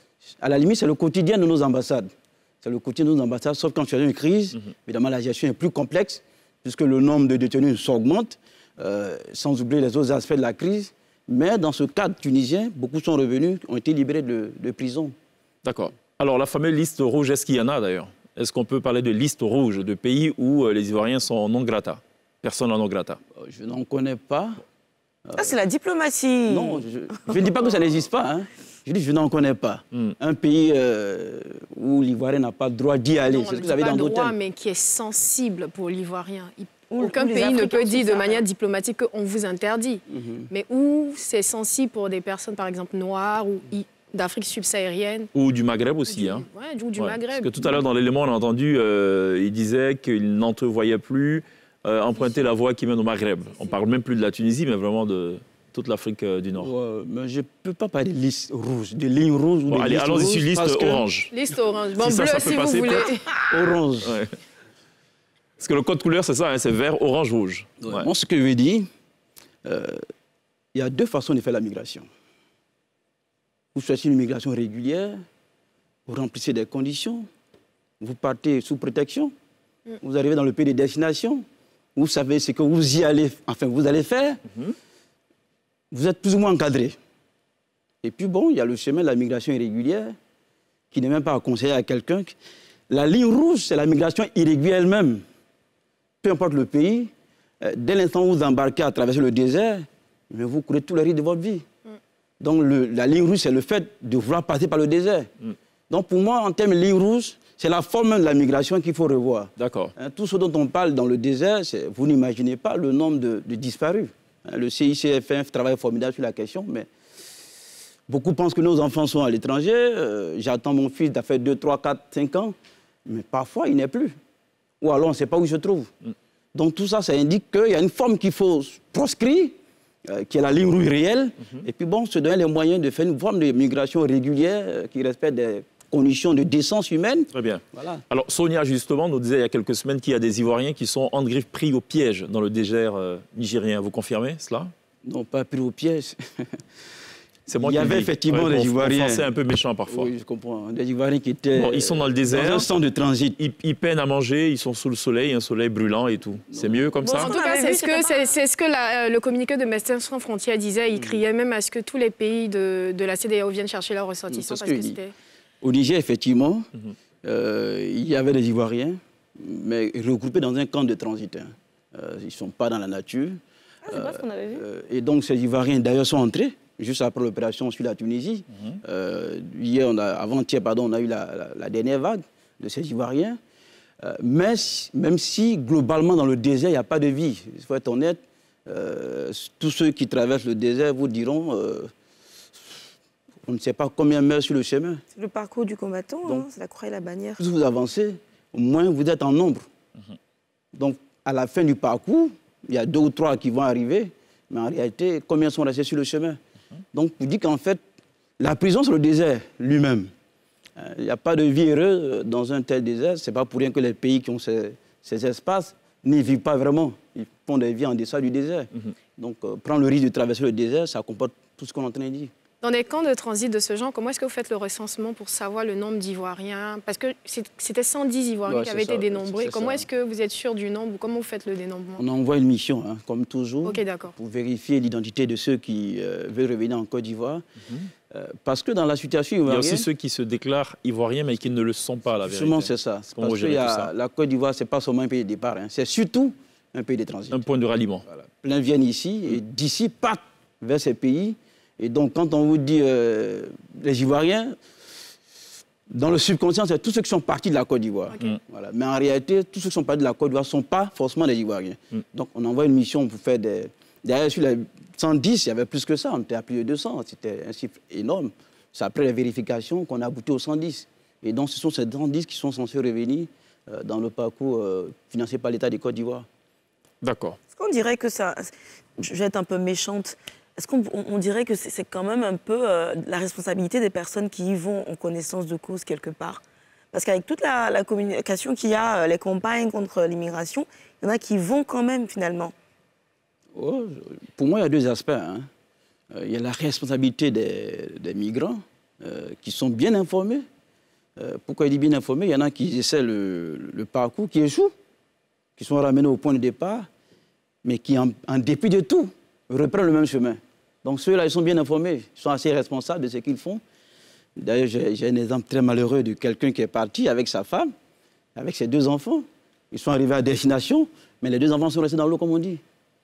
à la limite, c'est le quotidien de nos ambassades. C'est le quotidien de nos ambassades, sauf quand il y a une crise, mmh. évidemment la gestion est plus complexe, puisque le nombre de détenus s'augmente, euh, sans oublier les autres aspects de la crise. Mais dans ce cadre tunisien, beaucoup sont revenus, ont été libérés de, de prison. D'accord. Alors la fameuse liste rouge, est-ce qu'il y en a d'ailleurs? Est-ce qu'on peut parler de liste rouge, de pays où les Ivoiriens sont non grata? Personne en non grata? Je n'en connais pas. Ah, c'est la diplomatie. Non, je, je ne dis pas que ça n'existe pas. Hein. Je dis que je n'en connais pas. Mm. Un pays euh, où l'Ivoirien n'a pas le droit d'y aller. C'est ce que vous avez dans l'hôtel. Droit, mais qui est sensible pour l'Ivoirien. Aucun pays ne peut dire de manière diplomatique qu'on vous interdit. Mm-hmm. Mais où c'est sensible pour des personnes, par exemple, noires ou d'Afrique subsaharienne. Ou du Maghreb aussi. Du, hein. ouais, ou du ouais. Maghreb. Parce que tout à l'heure, dans l'élément, on a entendu, euh, il disait qu'il n'entrevoyait plus euh, emprunter la voie qui mène au Maghreb. On ne parle même plus de la Tunisie, mais vraiment de toute l'Afrique euh, du Nord. Ouais, mais je ne peux pas parler de liste rouge, de ligne rouge ou bon, de allez, liste allons-y rouge. sur liste orange. Liste orange. Bon, si bleu, ça, ça si passer, vous voulez. Orange. Ouais. Parce que le code couleur, c'est ça, hein, c'est vert, orange, rouge. Ouais. Ouais. Moi, ce que je veux dire, il euh, y a deux façons de faire la migration. Vous choisissez une migration régulière, vous remplissez des conditions, vous partez sous protection, mm. vous arrivez dans le pays de destination, vous savez ce que vous y allez, enfin, vous allez faire, mm-hmm. vous êtes plus ou moins encadré. Et puis bon, il y a le chemin de la migration irrégulière, qui n'est même pas à conseiller à quelqu'un. La ligne rouge, c'est la migration irrégulière elle-même. Peu importe le pays, euh, dès l'instant où vous embarquez à traverser le désert, mais vous courez tous les risques de votre vie. Mm. Donc le, la ligne rouge, c'est le fait de vouloir passer par le désert. Mm. Donc pour moi, en termes de ligne rouge, c'est la forme même de la migration qu'il faut revoir. D'accord. Hein, tout ce dont on parle dans le désert, vous n'imaginez pas le nombre de, de disparus. Hein, le C I C F F travaille formidable sur la question, mais beaucoup pensent que nos enfants sont à l'étranger. Euh, J'attends mon fils d'à faire deux, trois, quatre, cinq ans, mais parfois il n'est plus. Ou alors on ne sait pas où il se trouve. Mm. Donc tout ça, ça indique qu'il y a une forme qu'il faut proscrire, euh, qui est la ligne rouge réelle, mm-hmm. et puis bon, se donner les moyens de faire une forme de migration régulière euh, qui respecte des conditions de décence humaine. Très bien. Voilà. Alors Sonia, justement, nous disait il y a quelques semaines qu'il y a des Ivoiriens qui sont en griffe pris au piège dans le désert euh, nigérien. Vous confirmez cela? Non, pas pris au piège. C'est moi Il y qui avait dis. effectivement ouais, des Ivoiriens. C'est un peu méchant parfois. Oui, je comprends. Des Ivoiriens qui étaient. Bon, ils sont dans le désert. Dans un centre de transit. Ils, ils peinent à manger, ils sont sous le soleil, un soleil brûlant et tout. C'est mieux comme bon, ça. En tout cas, c'est ce que, c'est, c'est ce que la, le communiqué de Médecins sans frontières disait. Il criait même à ce que tous les pays de, de la C D A O viennent chercher leurs ressortissants. Parce que c'était... Au Niger, effectivement, mm-hmm. euh, il y avait des Ivoiriens, mais regroupés dans un camp de transit. Hein. Euh, ils ne sont pas dans la nature. Ah, c'est euh, pas ce qu'on avait vu. Euh, et donc, ces Ivoiriens, d'ailleurs, sont entrés juste après l'opération sur la Tunisie. Mm-hmm. euh, hier, on a, avant-hier, pardon, on a eu la, la, la dernière vague de ces Ivoiriens. Euh, mais même si, globalement, dans le désert, il n'y a pas de vie, il faut être honnête, euh, tous ceux qui traversent le désert vous diront... Euh, on ne sait pas combien meurent sur le chemin. C'est le parcours du combattant, hein, c'est la croix et la bannière. Plus vous avancez, moins vous êtes en nombre. Mm-hmm. Donc, à la fin du parcours, il y a deux ou trois qui vont arriver, mais en réalité, combien sont restés sur le chemin? Mm-hmm. Donc, vous dites qu'en fait, la prison, c'est le désert lui-même. Il n'y a pas de vie heureuse dans un tel désert. Ce n'est pas pour rien que les pays qui ont ces, ces espaces n'y vivent pas vraiment. Ils font des vies en deçà du désert. Mm-hmm. Donc, euh, prendre le risque de traverser le désert, ça comporte tout ce qu'on est en train de dire. Dans des camps de transit de ce genre, comment est-ce que vous faites le recensement pour savoir le nombre d'Ivoiriens? Parce que c'était cent dix Ivoiriens ouais, qui avaient été dénombrés. Comment est-ce que vous êtes sûr du nombre ou comment vous faites le dénombrement? On envoie une mission, hein, comme toujours, okay, pour vérifier l'identité de ceux qui euh, veulent revenir en Côte d'Ivoire. Mm-hmm. euh, parce que dans la situation ivoirienne... Il y a aussi ceux qui se déclarent ivoiriens mais qui ne le sont pas, la vérité. Justement, c'est ça. Parce que y a, la Côte d'Ivoire, ce n'est pas seulement un pays de départ, hein, c'est surtout un pays de transit. Un point de ralliement. Voilà. Plein viennent ici et d'ici partent vers ces pays. Et donc, quand on vous dit euh, les Ivoiriens, dans le subconscient, c'est tous ceux qui sont partis de la Côte d'Ivoire. Okay. Voilà. Mais en réalité, tous ceux qui sont partis de la Côte d'Ivoire ne sont pas forcément des Ivoiriens. Mm. Donc, on envoie une mission pour faire des... Derrière, sur les cent dix, il y avait plus que ça. On était à plus de deux cents. C'était un chiffre énorme. C'est après la vérification qu'on a abouti aux cent dix. Et donc, ce sont ces cent dix qui sont censés revenir euh, dans le parcours euh, financé par l'État de Côte d'Ivoire. D'accord. Est-ce qu'on dirait que ça... Je vais être un peu méchante. Est-ce qu'on on dirait que c'est quand même un peu euh, la responsabilité des personnes qui y vont en connaissance de cause quelque part? Parce qu'avec toute la, la communication qu'il y a, euh, les campagnes contre l'immigration, il y en a qui vont quand même finalement. Oh, pour moi, il y a deux aspects. Hein. Euh, il y a la responsabilité des, des migrants euh, qui sont bien informés. Euh, pourquoi il dit bien informés? Il y en a qui essaient le, le parcours, qui échouent, qui sont ramenés au point de départ, mais qui, en, en dépit de tout, reprennent le même chemin. Donc ceux-là, ils sont bien informés, ils sont assez responsables de ce qu'ils font. D'ailleurs, j'ai un exemple très malheureux de quelqu'un qui est parti avec sa femme, avec ses deux enfants. Ils sont arrivés à destination, mais les deux enfants sont restés dans l'eau, comme on dit.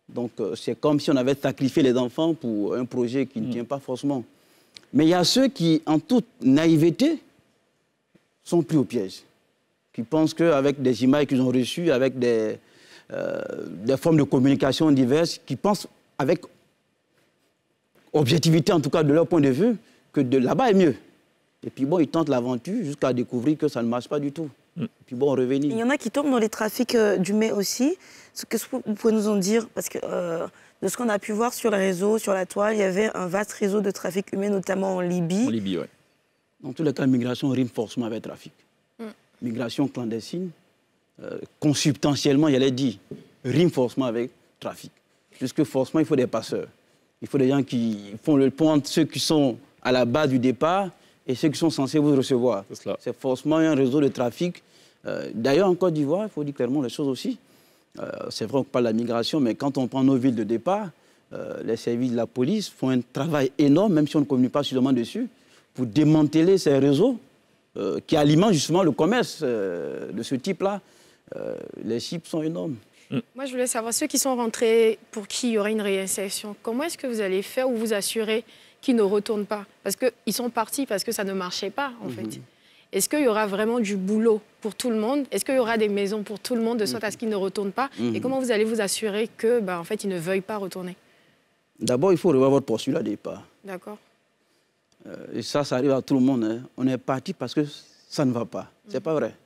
Donc, euh, c'est comme si on avait sacrifié les enfants pour un projet qui ne tient pas forcément. Mais il y a ceux qui, en toute naïveté, sont pris au piège. Qui pensent qu'avec des images qu'ils ont reçues, avec des, euh, des formes de communication diverses, qui pensent avec objectivité, en tout cas de leur point de vue, que de là-bas est mieux. Et puis bon, ils tentent l'aventure jusqu'à découvrir que ça ne marche pas du tout. Mm. Et puis bon, revenir. Il y en a qui tombent dans les trafics euh, du mai aussi. Qu'est-ce que vous pouvez nous en dire? Parce que euh, de ce qu'on a pu voir sur les réseaux, sur la toile, il y avait un vaste réseau de trafic humain, notamment en Libye. En Libye, oui. Dans tous les cas, migration rime forcément avec trafic. Mm. Migration clandestine, euh, consubstantiellement, j'allais dire, rime forcément avec trafic. Puisque forcément, il faut des passeurs. Il faut des gens qui font le pont entre ceux qui sont à la base du départ et ceux qui sont censés vous recevoir. C'est forcément un réseau de trafic. Euh, D'ailleurs, en Côte d'Ivoire, il faut dire clairement les choses aussi. Euh, c'est vrai qu'on parle de la migration, mais quand on prend nos villes de départ, euh, les services de la police font un travail énorme, même si on ne communique pas suffisamment dessus, pour démanteler ces réseaux euh, qui alimentent justement le commerce euh, de ce type-là. Euh, les chiffres sont énormes. Moi, je voulais savoir, ceux qui sont rentrés pour qui il y aurait une réinsertion, comment est-ce que vous allez faire ou vous assurer qu'ils ne retournent pas? Parce qu'ils sont partis parce que ça ne marchait pas, en mm-hmm. fait. Est-ce qu'il y aura vraiment du boulot pour tout le monde? Est-ce qu'il y aura des maisons pour tout le monde, de sorte à ce qu'ils ne retournent pas? Mm-hmm. Et comment vous allez vous assurer que, ben, en fait, ils ne veuillent pas retourner? D'abord, il faut revoir votre postulat de départ. D'accord. Euh, et ça, ça arrive à tout le monde. Hein. On est parti parce que ça ne va pas. C'est mm-hmm. pas vrai.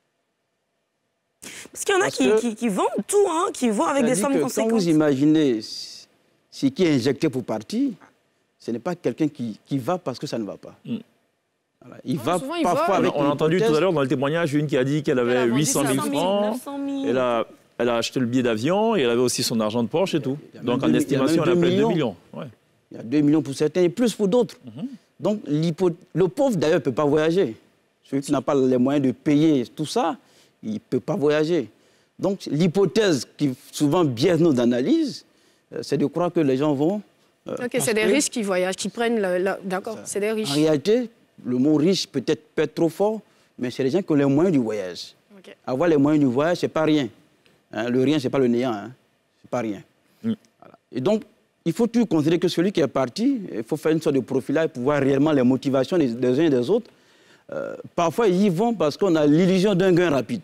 Parce qu'il y en a qui, que, qui, qui vendent tout, hein, qui vont avec des sommes conséquentes. Quand vous imaginez ce qui est injecté pour partir, ce n'est pas quelqu'un qui, qui va parce que ça ne va pas. Mm. Voilà. Il non, va il parfois avec... On a entendu tout à l'heure dans le témoignage une qui a dit qu'elle avait huit cent mille francs. Elle a, elle a acheté le billet d'avion et elle avait aussi son argent de poche et tout. Donc en estimation, elle a plus de deux millions. Ouais. Il y a deux millions pour certains et plus pour d'autres. Mm-hmm. Donc le pauvre d'ailleurs ne peut pas voyager. Celui qui n'a pas les moyens de payer tout ça, il ne peut pas voyager. Donc, l'hypothèse qui souvent biaise nos analyses, euh, c'est de croire que les gens vont... Euh, ok, c'est des riches qui voyagent, qui prennent... Le, le... D'accord, c'est des riches. En réalité, le mot riche peut-être peut être trop fort, mais c'est les gens qui ont les moyens du voyage. Okay. Avoir les moyens du voyage, ce n'est pas rien. Hein, le rien, ce n'est pas le néant. Hein. Ce n'est pas rien. Mm. Voilà. Et donc, il faut toujours considérer que celui qui est parti, il faut faire une sorte de profilage pour voir réellement les motivations des, des uns et des autres. Euh, parfois, ils y vont parce qu'on a l'illusion d'un gain rapide.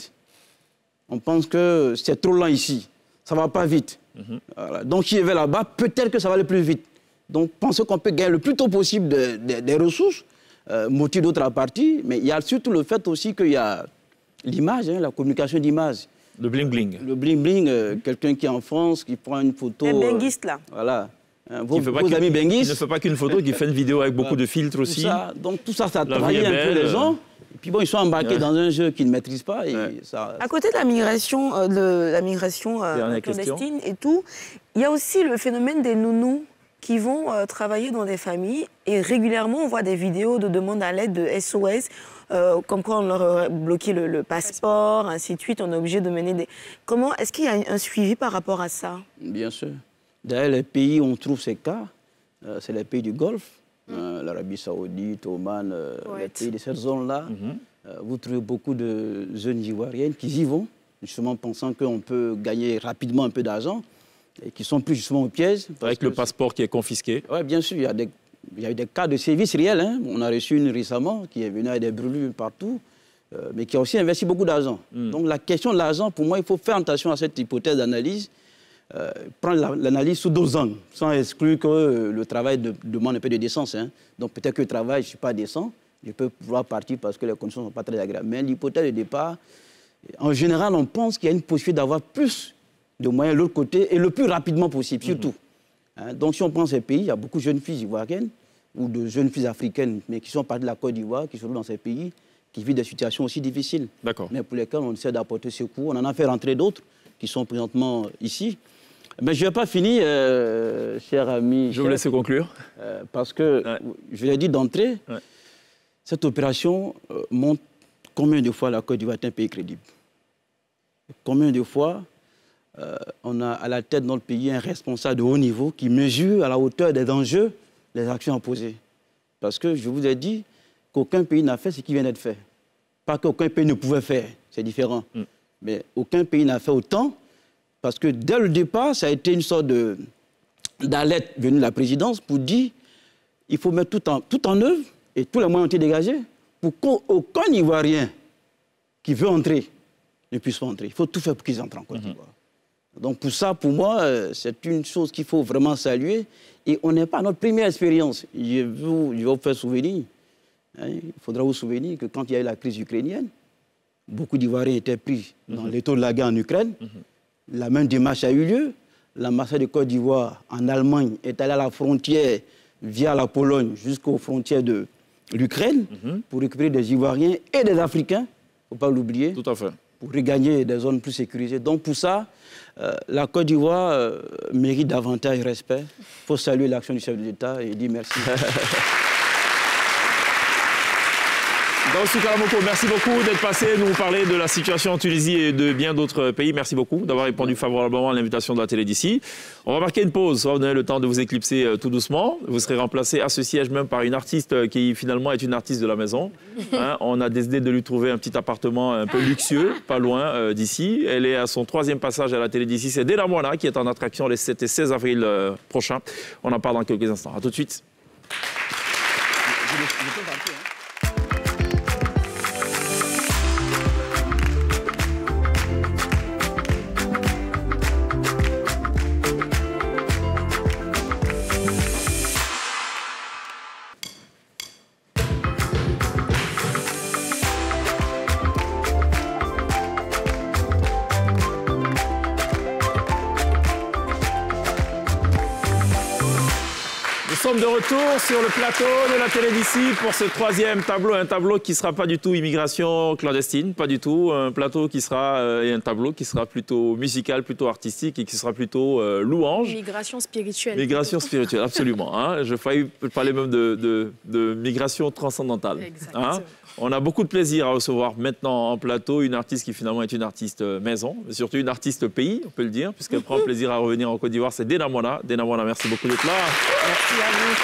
On pense que c'est trop lent ici, ça ne va pas vite. Mm-hmm. Voilà. Donc, si je vais là-bas, peut-être que ça va aller plus vite. Donc, pensez qu'on peut gagner le plus tôt possible de, de, des ressources, euh, motiver d'autres à partir. Mais il y a surtout le fait aussi qu'il y a l'image, hein, la communication d'image. Le bling-bling. Le bling-bling, euh, mm-hmm. quelqu'un qui est en France, qui prend une photo... Les benguistes, là. Euh, voilà. Vos, vos amis benguistes. Il ne fait pas qu'une photo, il fait une vidéo avec beaucoup de filtres aussi. Tout ça, donc tout ça, ça trahit un peu les gens. Et puis bon, ils sont embarqués ouais. dans un jeu qu'ils ne maîtrisent pas. Et ouais. ça, à côté de la migration, euh, de la migration euh, clandestine et tout, il y a aussi le phénomène des nounous qui vont euh, travailler dans des familles. Et régulièrement, on voit des vidéos de demandes à l'aide de S O S, euh, comme quoi on leur a bloqué le, le passeport, ainsi de suite. On est obligé de mener des... Comment est-ce qu'il y a un suivi par rapport à ça? Bien sûr. D'ailleurs, les pays où on trouve ces cas, euh, c'est les pays du Golfe, mm. euh, l'Arabie Saoudite, Oman, euh, les pays de cette zone-là. Mm-hmm. euh, vous trouvez beaucoup de jeunes Ivoiriennes qui y vont, justement pensant qu'on peut gagner rapidement un peu d'argent, et qui sont plus justement au piège. Avec le passeport qui est confisqué. Oui, bien sûr, il y a des, il y a eu des cas de sévices réels. Hein. On a reçu une récemment qui est venue avec des brûlures partout, euh, mais qui a aussi investi beaucoup d'argent. Mm. Donc la question de l'argent, pour moi, il faut faire attention à cette hypothèse d'analyse. Euh, prendre l'analyse sous deux angles, sans exclure que euh, le travail de, demande un peu de décence. Hein. Donc peut-être que le travail, je ne suis pas décent, je peux pouvoir partir parce que les conditions ne sont pas très agréables. Mais l'hypothèse de départ, en général, on pense qu'il y a une possibilité d'avoir plus de moyens de l'autre côté et le plus rapidement possible, surtout. Mm-hmm. Hein. Donc si on prend ces pays, il y a beaucoup de jeunes filles ivoiriennes ou de jeunes filles africaines, mais qui sont parties de la Côte d'Ivoire, qui sont dans ces pays, qui vivent des situations aussi difficiles. Mais pour lesquelles on essaie d'apporter secours. On en a fait rentrer d'autres qui sont présentement ici. Mais je ne vais pas finir, euh, cher ami. Je vous laisse conclure. Euh, parce que, ouais. je l'ai dit d'entrée, ouais. cette opération euh, montre combien de fois la Côte d'Ivoire est un pays crédible. Combien de fois euh, on a à la tête de notre pays un responsable de haut niveau qui mesure à la hauteur des enjeux les actions à poser. Parce que je vous ai dit qu'aucun pays n'a fait ce qui vient d'être fait. Pas qu'aucun pays ne pouvait faire, c'est différent. Mm. Mais aucun pays n'a fait autant Parce que dès le départ, ça a été une sorte d'alerte venue de la présidence pour dire qu'il faut mettre tout en, tout en œuvre et tous les moyens ont été dégagés pour qu'aucun Ivoirien qui veut entrer ne puisse pas entrer. Il faut tout faire pour qu'ils entrent en Côte d'Ivoire. Mm-hmm. Donc pour ça, pour moi, c'est une chose qu'il faut vraiment saluer. Et on n'est pas à notre première expérience. Je, vous, je vais vous faire souvenir. Hein, il faudra vous souvenir que quand il y a eu la crise ukrainienne, beaucoup d'Ivoiriens étaient pris mm-hmm. dans l'étau de la guerre en Ukraine. Mm-hmm. La même démarche a eu lieu. L'ambassade de Côte d'Ivoire en Allemagne est allée à la frontière via la Pologne jusqu'aux frontières de l'Ukraine mm-hmm. pour récupérer des Ivoiriens et des Africains, il ne faut pas l'oublier. Tout à fait. Pour regagner des zones plus sécurisées. Donc pour ça, euh, la Côte d'Ivoire euh, mérite davantage de respect. Il faut saluer l'action du chef de l'État et dire merci. Daoussou Karamoko, merci beaucoup d'être passé nous parler de la situation en Tunisie et de bien d'autres pays. Merci beaucoup d'avoir répondu favorablement à l'invitation de la télé d'ici. On va marquer une pause, ça va vous donner le temps de vous éclipser euh, tout doucement. Vous serez remplacé à ce siège même par une artiste qui finalement est une artiste de la maison. Hein, on a décidé de lui trouver un petit appartement un peu luxueux, pas loin euh, d'ici. Elle est à son troisième passage à la télé d'ici. C'est Della Moana qui est en attraction les sept et seize avril euh, prochains. On en parle dans quelques instants. A tout de suite. Nous sommes de retour sur le plateau de la télé d'ici pour ce troisième tableau, un tableau qui ne sera pas du tout immigration clandestine, pas du tout, un plateau qui sera, euh, et un tableau qui sera plutôt musical, plutôt artistique et qui sera plutôt euh, louange. Migration spirituelle. Migration spirituelle, absolument. Hein. Je faillis parler même de, de, de migration transcendantale. Exactement. Hein. On a beaucoup de plaisir à recevoir maintenant en plateau une artiste qui finalement est une artiste maison, mais surtout une artiste pays, on peut le dire, puisqu'elle prend plaisir à revenir en Côte d'Ivoire. C'est Della Moana. Della Moana, merci beaucoup d'être là. Merci à vous.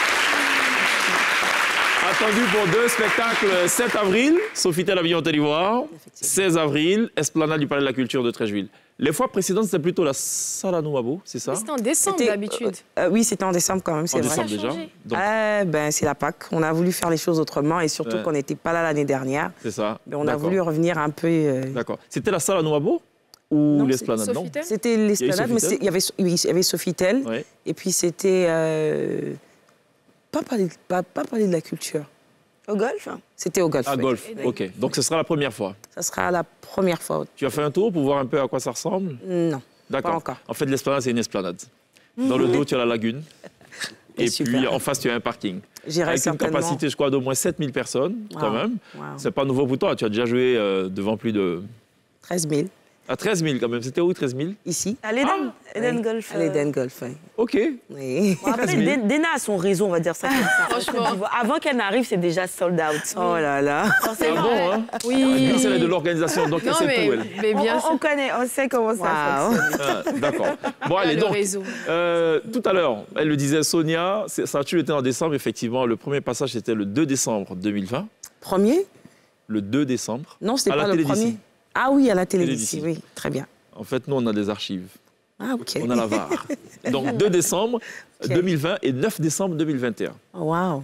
Attendu pour deux spectacles, sept avril, Sofitel Avignon Côte d'Ivoire, seize avril, Esplanade du Palais de la Culture de Treichville. Les fois précédentes, c'était plutôt la Salanouabo, c'est ça? C'était en décembre d'habitude. Euh, euh, oui, c'était en décembre quand même, c'est vrai. En décembre déjà? Donc... Euh, ben, c'est la Pâques. On a voulu faire les choses autrement et surtout ouais. qu'on n'était pas là l'année dernière. C'est ça. Mais on a voulu revenir un peu... Euh... D'accord. C'était la Salanouabo ou l'Esplanade? Non, c'était l'Esplanade, mais il y avait, oui, il y avait Sofitel. Oui. Et puis c'était... Euh... Pas, parler, pas, pas parler de la culture. Au golf? C'était au golf. À oui. golf, ok. Donc ce sera la première fois? Ça sera la première fois. Tu as fait un tour pour voir un peu à quoi ça ressemble? Non, d'accord. Pas encore. En fait, l'Esplanade, c'est une esplanade. Dans le dos, tu as la lagune. Et super. Puis en face, tu as un parking. J'irai certainement. Avec une capacité, je crois, d'au moins sept mille personnes, wow. quand même. Wow. C'est pas nouveau pour toi. Tu as déjà joué euh, devant plus de... treize mille. À treize mille quand même. C'était où, treize mille? Ici. À l'Eden ah, oui. Golf. À l'Eden Golf, oui. OK. Oui. Bon, après, Dena a son réseau, on va dire ça comme ça. Franchement. Avant qu'elle n'arrive, c'est déjà sold out. Oh là là. C'est bon, hein? Oui. C'est elle de l'organisation, donc elle sait tout, elle. Mais bien on, on connaît, on sait comment ça wow. fonctionne. Ah, d'accord. Bon, allez, donc, euh, tout à l'heure, elle le disait, Sonia, ça a toujours été en décembre, effectivement. Le premier passage, c'était le deux décembre deux mille vingt. Premier? Le deux décembre. Non, c'était pas le premier. Ah oui, à la télé d'ici, oui, très bien. En fait, nous, on a des archives. Ah, OK. On a la V A R. Donc, deux décembre okay. deux mille vingt et neuf décembre deux mille vingt et un. Oh, wow.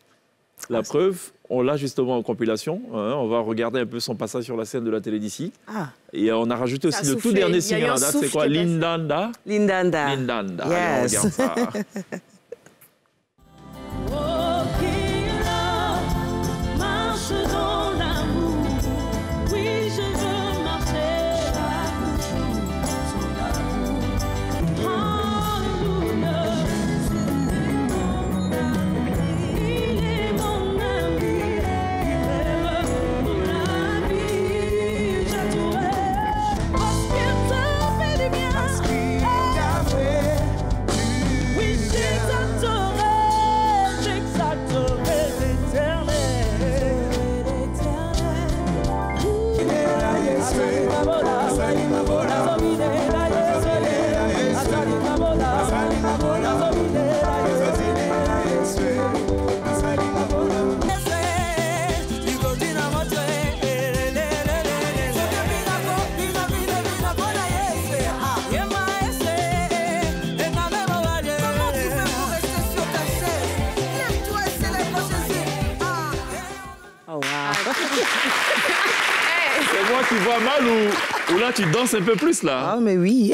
La ah, preuve, on l'a justement en compilation. Hein, on va regarder un peu son passage sur la scène de la télé d'ici. Ah. Et on a rajouté aussi le tout dernier single à date. C'est quoi? Lindanda. Lindanda. Lindanda. Yes. Allez, on regarde ça. Oui, j'ai C'est moi qui vois mal ou, ou là tu danses un peu plus là. Ah mais oui.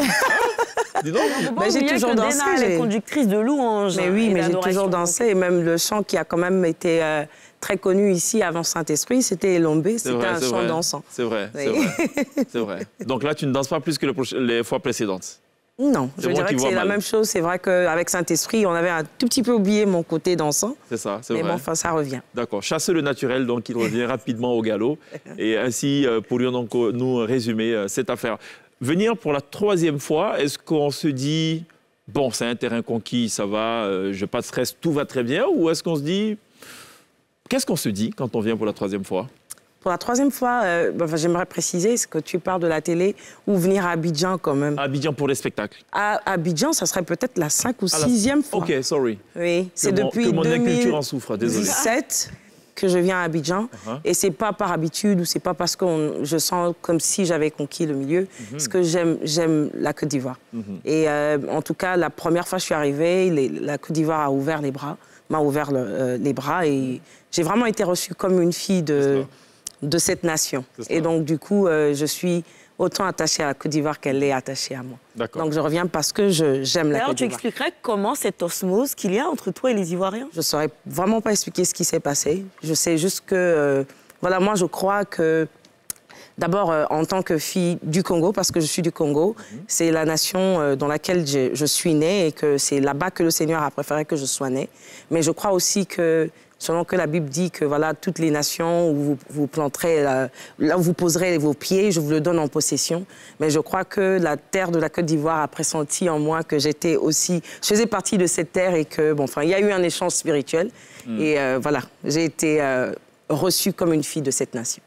Dis donc. Mais j'ai toujours dansé. Elle est conductrice de louanges. Mais oui, mais j'ai toujours dansé. Et même le chant qui a quand même été euh, très connu ici avant Saint-Esprit, c'était Elombé. C'était un chant vrai. dansant. C'est vrai, oui. c'est vrai. C'est vrai. Donc là, tu ne danses pas plus que les fois précédentes. Non, je dirais que c'est la même chose. C'est vrai qu'avec Saint-Esprit, on avait un tout petit peu oublié mon côté dansant. C'est ça, c'est vrai. Mais bon, enfin, ça revient. D'accord. Chasser le naturel, donc il revient rapidement au galop. Et ainsi, euh, pourrions donc nous résumer euh, cette affaire. Venir pour la troisième fois, est-ce qu'on se dit, bon, c'est un terrain conquis, ça va, euh, je n'ai pas de stress, tout va très bien, ou est-ce qu'on se dit, qu'est-ce qu'on se dit quand on vient pour la troisième fois? Pour la troisième fois, euh, bah, j'aimerais préciser ce que tu parles de la télé ou venir à Abidjan quand même. Abidjan pour les spectacles. À Abidjan, ça serait peut-être la cinq ou ah, sixième la... fois. Ok, sorry. Oui, c'est depuis que mon deux mille inculture en souffre, désolé. dix-sept que je viens à Abidjan. Uh-huh. Et c'est pas par habitude ou c'est pas parce que je sens comme si j'avais conquis le milieu. Mm-hmm. Parce que j'aime, j'aime la Côte d'Ivoire. Mm-hmm. Et euh, en tout cas, la première fois que je suis arrivée, les, la Côte d'Ivoire a ouvert les bras, m'a ouvert le, euh, les bras et j'ai vraiment été reçue comme une fille de... de cette nation. Et donc, du coup, euh, je suis autant attachée à la Côte d'Ivoire qu'elle est attachée à moi. Donc, je reviens parce que je, j'aime la Côte d'Ivoire. Alors, tu expliquerais comment cette osmose qu'il y a entre toi et les Ivoiriens? Je ne saurais vraiment pas expliquer ce qui s'est passé. Je sais juste que, euh, voilà, moi, je crois que, d'abord, euh, en tant que fille du Congo, parce que je suis du Congo, mmh. c'est la nation euh, dans laquelle je, je suis née et que c'est là-bas que le Seigneur a préféré que je sois née. Mais je crois aussi que selon que la Bible dit que voilà, toutes les nations où vous, vous planterez, là, là où vous poserez vos pieds, je vous le donne en possession. Mais je crois que la terre de la Côte d'Ivoire a pressenti en moi que j'étais aussi, je faisais partie de cette terre et que, bon, enfin, il y a eu un échange spirituel. Mm. Et euh, voilà, j'ai été euh, reçue comme une fille de cette nation.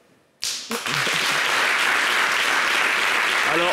Alors,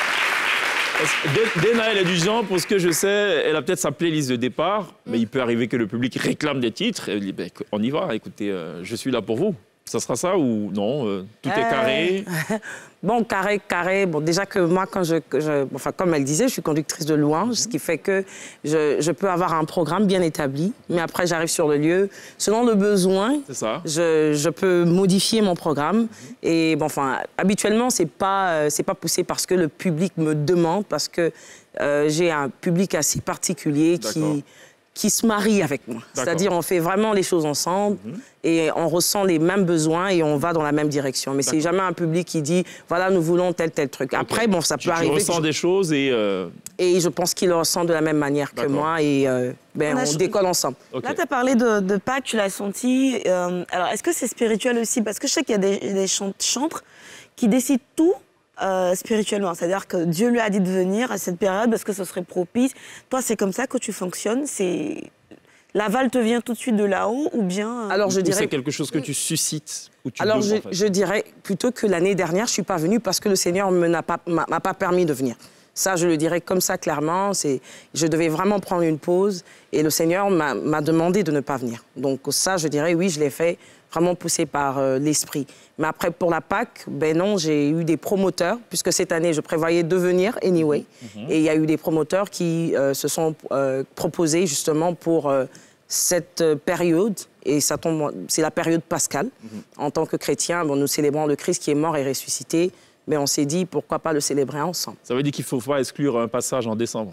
Dena, elle est du genre, pour ce que je sais, elle a peut-être sa playlist de départ, mm. mais il peut arriver que le public réclame des titres. Et elle dit, ben, on y va, écoutez, euh, je suis là pour vous. Ça sera ça ou non euh, Tout euh... est carré. Bon, carré, carré. Bon, déjà que moi, quand je, je... Enfin, comme elle disait, je suis conductrice de louange, mm-hmm. ce qui fait que je, je peux avoir un programme bien établi, mais après, j'arrive sur le lieu. Selon le besoin, ça. Je, je peux modifier mon programme. Mm-hmm. Et bon, enfin, habituellement, c'est pas, c'est pas poussé parce que le public me demande, parce que euh, j'ai un public assez particulier qui... qui se marie avec moi. C'est-à-dire, on fait vraiment les choses ensemble mmh. et on ressent les mêmes besoins et on va dans la même direction. Mais c'est jamais un public qui dit, voilà, nous voulons tel, tel truc. Okay. Après, bon, ça peut tu, arriver... Tu ressens je... des choses et... Euh... Et je pense qu'il le ressent de la même manière que moi et euh, ben, on, on décolle ensemble. Okay. Là, tu as parlé de, de Pâques, tu l'as senti. Euh, alors, est-ce que c'est spirituel aussi? Parce que je sais qu'il y a des, des chantres qui décident tout Euh, spirituellement, c'est-à-dire que Dieu lui a dit de venir à cette période parce que ce serait propice. Toi, c'est comme ça que tu fonctionnes? C'est l'aval te vient tout de suite de là-haut ou bien Alors je ou dirais c'est quelque chose que tu suscites ou tu Alors veux, je, en fait. je dirais plutôt que l'année dernière, je suis pas venue parce que le Seigneur me n'a pas m'a, m'a pas permis de venir. Ça, je le dirais comme ça clairement. C'est, je devais vraiment prendre une pause et le Seigneur m'a, m'a demandé de ne pas venir. Donc ça, je dirais oui, je l'ai fait. Vraiment poussé par euh, l'esprit. Mais après, pour la Pâques, ben non, j'ai eu des promoteurs, puisque cette année, je prévoyais de venir anyway. Mm-hmm. Et il y a eu des promoteurs qui euh, se sont euh, proposés justement pour euh, cette période. Et ça tombe, c'est la période pascale. Mm-hmm. En tant que chrétiens, bon, nous célébrons le Christ qui est mort et ressuscité. Mais on s'est dit, pourquoi pas le célébrer ensemble. Ça veut dire qu'il ne faut pas exclure un passage en décembre.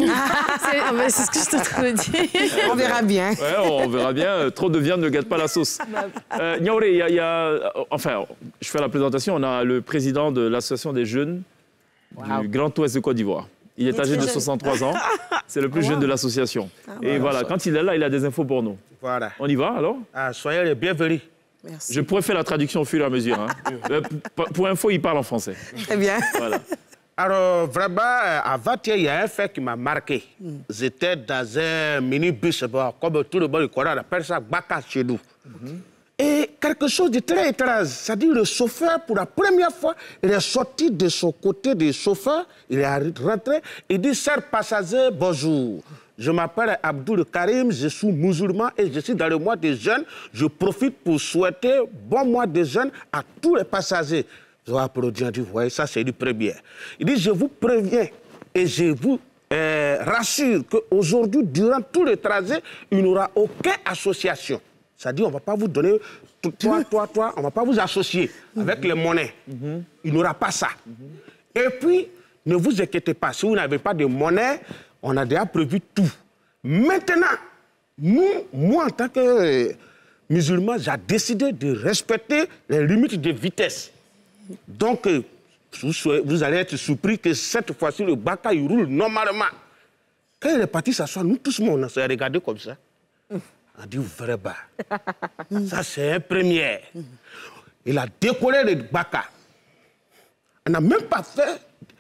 c'est, c'est ce que je te trouve dire. On verra bien. Ouais, on verra bien. Trop de viande ne gâte pas la sauce. Euh, Niaouré, il y, y a... Enfin, je fais la présentation. On a le président de l'association des jeunes wow. du Grand Ouest de Côte d'Ivoire. Il est il âgé de soixante-trois ans. C'est le plus wow. jeune de l'association. Ah, Et voilà, ça. Quand il est là, il a des infos pour nous. Voilà. On y va, alors ah, soyez les bienvenus. Merci. Je pourrais faire la traduction au fur et à mesure. Hein. pour, pour info, il parle en français. Très bien. Voilà. Alors, vraiment, avant-hier, il y a un fait qui m'a marqué. Mm. J'étais dans un minibus, bon, comme tout le monde connaît, on appelle ça Baka chez nous. Mm-hmm. Et quelque chose de très étrange, c'est-à-dire le chauffeur, pour la première fois, il est sorti de son côté de chauffeur, il est rentré, il dit, chers passagers, bonjour. Je m'appelle Abdoul Karim, je suis musulman et je suis dans le mois des jeunes. Je profite pour souhaiter bon mois des jeunes à tous les passagers. Je vais applaudir, vous voyez, ça c'est une première. Il dit, je vous préviens et je vous euh, rassure qu'aujourd'hui, durant tout le trajet, il n'y aura aucune association. Ça dit, on ne va pas vous donner, toi, toi, toi, on ne va pas vous associer avec les monnaies. Il n'y aura pas ça. Et puis, ne vous inquiétez pas, si vous n'avez pas de monnaie, on a déjà prévu tout. Maintenant, nous, moi, en tant que euh, musulman, j'ai décidé de respecter les limites de vitesse. Donc, euh, vous, vous allez être surpris que cette fois-ci, le Baka, il roule normalement. Quand il est parti s'asseoir, nous tous, on s'est regardé comme ça. On a dit, vrai bas. Ça, c'est un premier. Il a décollé le Baka. On n'a même pas fait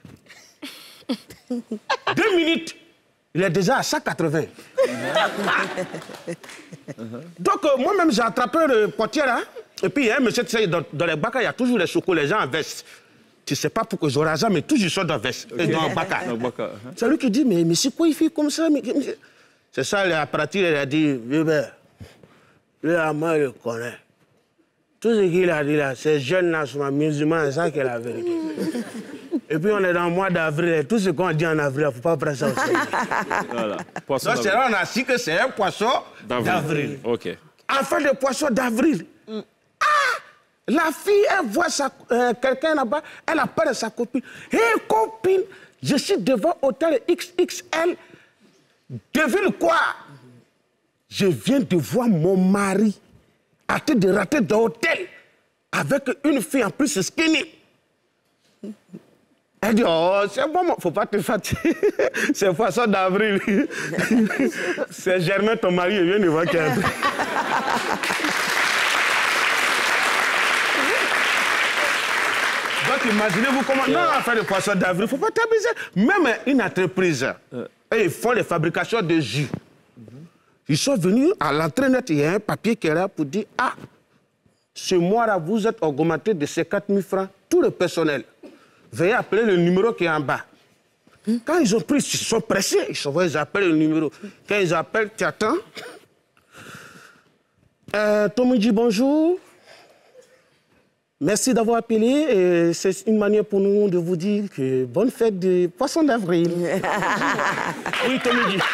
deux minutes. Il est déjà à cent quatre-vingts. Donc, euh, moi-même, j'ai attrapé le portier là. Et puis, il y a un monsieur, tu sais, dans, dans les Baka, il y a toujours les chocolats, les gens en veste. Tu ne sais pas pourquoi j'aurai jamais, mais toujours ils sont dans veste. Okay. Et dans le Baka. Uh-huh. C'est lui qui dit, mais, mais c'est quoi il fait comme ça? C'est ça, il a pratiqué, il a dit, bébé, le Ama le connaît. Tout ce qu'il a dit là, ces jeunes-là sont musulmans, c'est ça qui est la vérité. Et puis on est dans le mois d'avril, tout ce qu'on dit en avril, il ne faut pas prendre ça au sérieux. Voilà. Donc c'est là on a su que c'est un poisson d'avril. Ok. Enfin, le poisson d'avril. Mm. Ah! La fille, elle voit euh, quelqu'un là-bas, elle appelle sa copine. Hé, hey, copine, je suis devant hôtel X X L. Devine quoi? Je viens de voir mon mari en train de rater dans l'hôtel avec une fille en plus skinny. Elle dit, oh, c'est bon, faut pas te fatiguer. C'est poisson d'avril. C'est Germain, ton mari, il vient de voir qu'il y a un truc. Donc, imaginez-vous comment... Non, on fait le poisson d'avril, il ne faut pas t'abuser. Même une entreprise, euh. ils font les fabrications de jus. Ils sont venus à l'entrée net, il y a un papier qui est là pour dire, ah, ce mois-là, vous êtes augmenté de cinquante mille francs, tout le personnel. Veuillez appeler le numéro qui est en bas. Quand ils ont pris, ils sont pressés, ils, sont, ils appellent le numéro. Quand ils appellent, tu attends. Euh, Tommy dit bonjour. Merci d'avoir appelé. C'est une manière pour nous de vous dire que bonne fête de poisson d'avril. Oui, Tommy dit.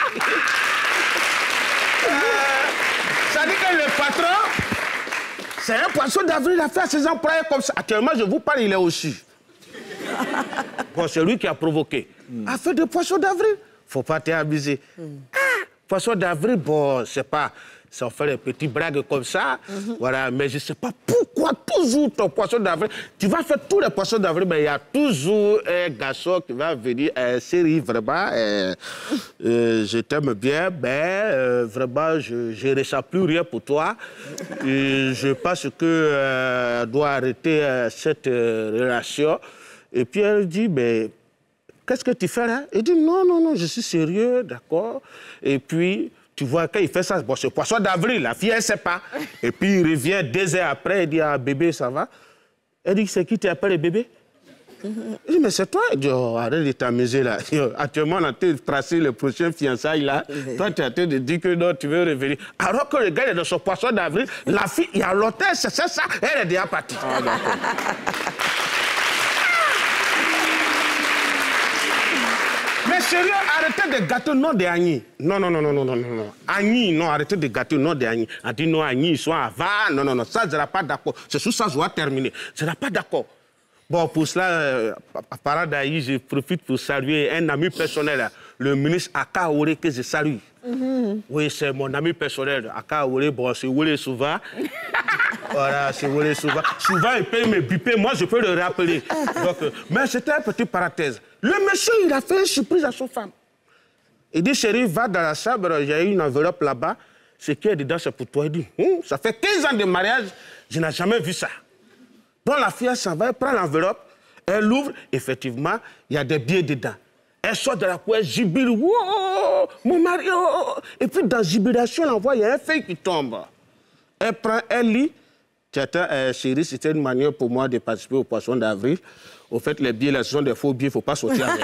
Euh, ça dit que le patron, c'est un poisson d'avril, il a fait à ses employés comme ça. Actuellement, je vous parle, il est au-dessus. Bon, c'est lui qui a provoqué. Mm. A fait de poisson d'avril. Faut pas t'abuser. Mm. Ah, poisson d'avril, bon, c'est pas... Ça fait des petites blagues comme ça. Mm-hmm. Voilà, mais je sais pas pourquoi toujours ton poisson d'avril. Tu vas faire tous les poissons d'avril, mais il y a toujours un garçon qui va venir. Euh, Série, vraiment, euh, euh, je t'aime bien, mais euh, vraiment, je ne ressens plus rien pour toi. Et je pense que euh, doit arrêter euh, cette euh, relation. Et puis elle dit, mais qu'est-ce que tu fais là? Il dit, non, non, non, je suis sérieux, d'accord. Et puis, tu vois, quand il fait ça, bon, c'est poisson d'avril, la fille, elle ne sait pas. Et puis, il revient deux heures après, il dit, ah, bébé, ça va? Elle dit, c'est qui t'appelle bébé? Il dit, mais c'est toi. Il dit, oh, arrête de t'amuser là. Actuellement, on a tracé le prochain fiançailles là. Toi, tu es en train de dire que non, tu veux revenir. Alors que le gars est dans son poisson d'avril, la fille, il y a longtemps, c'est ça, elle est déjà partie. Ah, mais sérieux, arrêtez de gâter le nom de Agni. Non, non, non, non, non, non, non. Agni, non, arrêtez de gâter le nom de Agni. On dit non, Agni, ils sont avant. Non, non, non, ça, je ne serai pas d'accord. C'est sous ça, je dois terminer. Je ne serai pas d'accord. Bon, pour cela, euh, à part d'Aïe, je profite pour saluer un ami personnel, le ministre Aka Aure, que je salue. Mm-hmm. Oui, c'est mon ami personnel. Aka Aure, bon, c'est Oule souvent. Voilà, c'est Oule souvent. Souvent, il peut me biper, moi, je peux le rappeler. Donc, euh, mais c'était une petite parenthèse. Le monsieur, il a fait une surprise à son femme. Il dit, chérie, va dans la chambre, j'ai une enveloppe là-bas. Ce qui est dedans, c'est pour toi. Il dit, hm, ça fait quinze ans de mariage, je n'ai jamais vu ça. Donc la fille, elle s'en va, elle prend l'enveloppe, elle l'ouvre, effectivement, il y a des billets dedans. Elle sort de la poêle, jubile, wow, mon mari, oh. Et puis dans jubilation, elle envoie, il y a un feuille qui tombe. Elle prend, elle lit. Tiens, euh, chérie, c'était une manière pour moi de participer au poisson d'avril. Au fait, les billets, là, ce sont des faux billets, il ne faut pas sortir avec.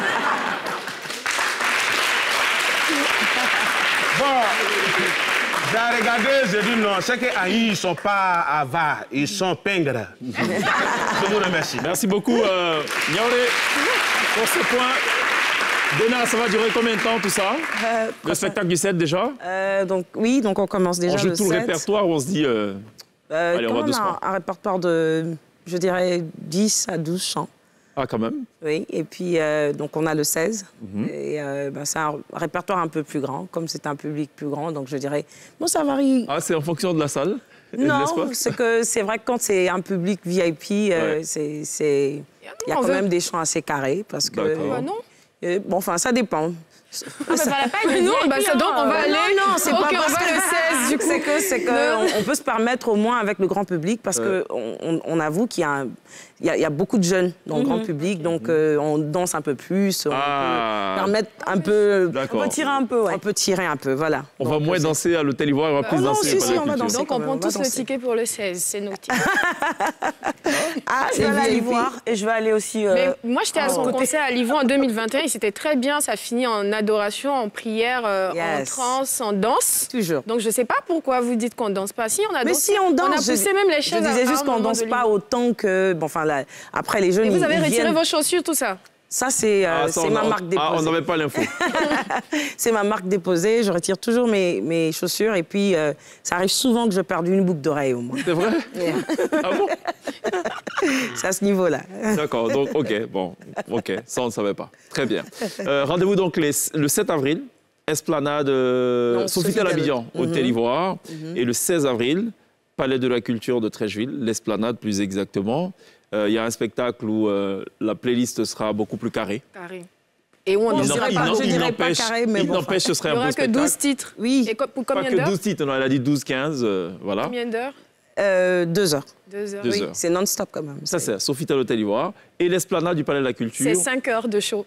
Bon, j'ai regardé, j'ai dit non, c'est qu'Aïe, ils ne sont pas avares, ils sont pingres. Je vous remercie. Merci beaucoup, euh, Niaouré, pour ce point. Dena, ça va durer combien de temps tout ça euh, Le spectacle du sept déjà euh, donc, Oui, donc on commence déjà on joue le tout sept. le répertoire ou on se dit... Euh... Euh, Allez, on va doucement. Un, un répertoire de, je dirais, dix à douze chants. Ah, quand même. Oui, et puis euh, donc on a le seize. Mm-hmm. Et euh, ben, c'est un répertoire un peu plus grand, comme c'est un public plus grand, donc je dirais, bon, ça varie. Ah, c'est en fonction de la salle? Non, c'est que c'est vrai que quand c'est un public V I P, euh, ouais. c'est, c'est... il y a quand veut... même des chants assez carrés, parce que... Bah non. Euh, bon, enfin, ça dépend. Ah, ça va pas être non, bah, ça, donc on va aller. Non, non, c'est okay, pas on va que... le seize du coup. C'est que, c'est que on, on peut se permettre au moins avec le grand public parce ouais. que on, on, on avoue qu'il y a, un, il y a, il y a beaucoup de jeunes dans le mm-hmm. grand public, donc euh, on danse un peu plus, on ah. peut permettre un peu. On peut tirer un peu, ouais. On peut tirer un peu, voilà. On donc, va moins danser à l'Hôtel Ivoire, on va plus oh, danser. Non, si, si, on va danser. Donc on prend tous le ticket pour le seize, c'est noté. Ah, je vais aller à l'Ivoire et je vais aller aussi. Euh... Mais moi, j'étais à son côté. concert à l'Ivoire en deux mille vingt et un, et c'était très bien. Ça finit en adoration, en prière, euh, yes. en trance, en danse. Toujours. Donc je ne sais pas pourquoi vous dites qu'on ne danse pas. Si on a Mais dansé, si on danse, on a poussé je, même les chaises. Je disais juste qu'on ne danse pas autant que. Bon, enfin, là, après les jeunes. Et vous avez ils retiré viennent... vos chaussures, tout ça? Ça, c'est euh, ah, ma marque déposée. Ah, on n'avait pas l'info. C'est ma marque déposée. Je retire toujours mes, mes chaussures. Et puis, euh, ça arrive souvent que je perde une boucle d'oreille au moins. C'est vrai? Yeah. Ah bon? C'est à ce niveau-là. D'accord. Donc, OK. Bon. OK. Ça, on ne savait pas. Très bien. Euh, rendez-vous donc les, le sept avril, Esplanade euh, Sofitel Abidjan, mm-hmm. Hôtel Ivoire. Mm-hmm. Et le seize avril, Palais de la Culture de Trècheville, l'Esplanade plus exactement. Il euh, y a un spectacle où euh, la playlist sera beaucoup plus carrée. Carré. Et où on ne dirait pas, je dirais pas carré, mais il bon. n'empêche, ce serait un beau spectacle. Il n'y aura que douze titres. Oui. Et pour combien d'heures? Pas que douze titres, non, elle a dit douze, quinze, euh, voilà. Combien d'heures? euh, Deux heures. Deux heures. Oui, heures. C'est non-stop quand même. Ça, c'est Sofitel Hôtel Ivoire. Et l'Esplanade du Palais de la Culture. C'est cinq heures de show.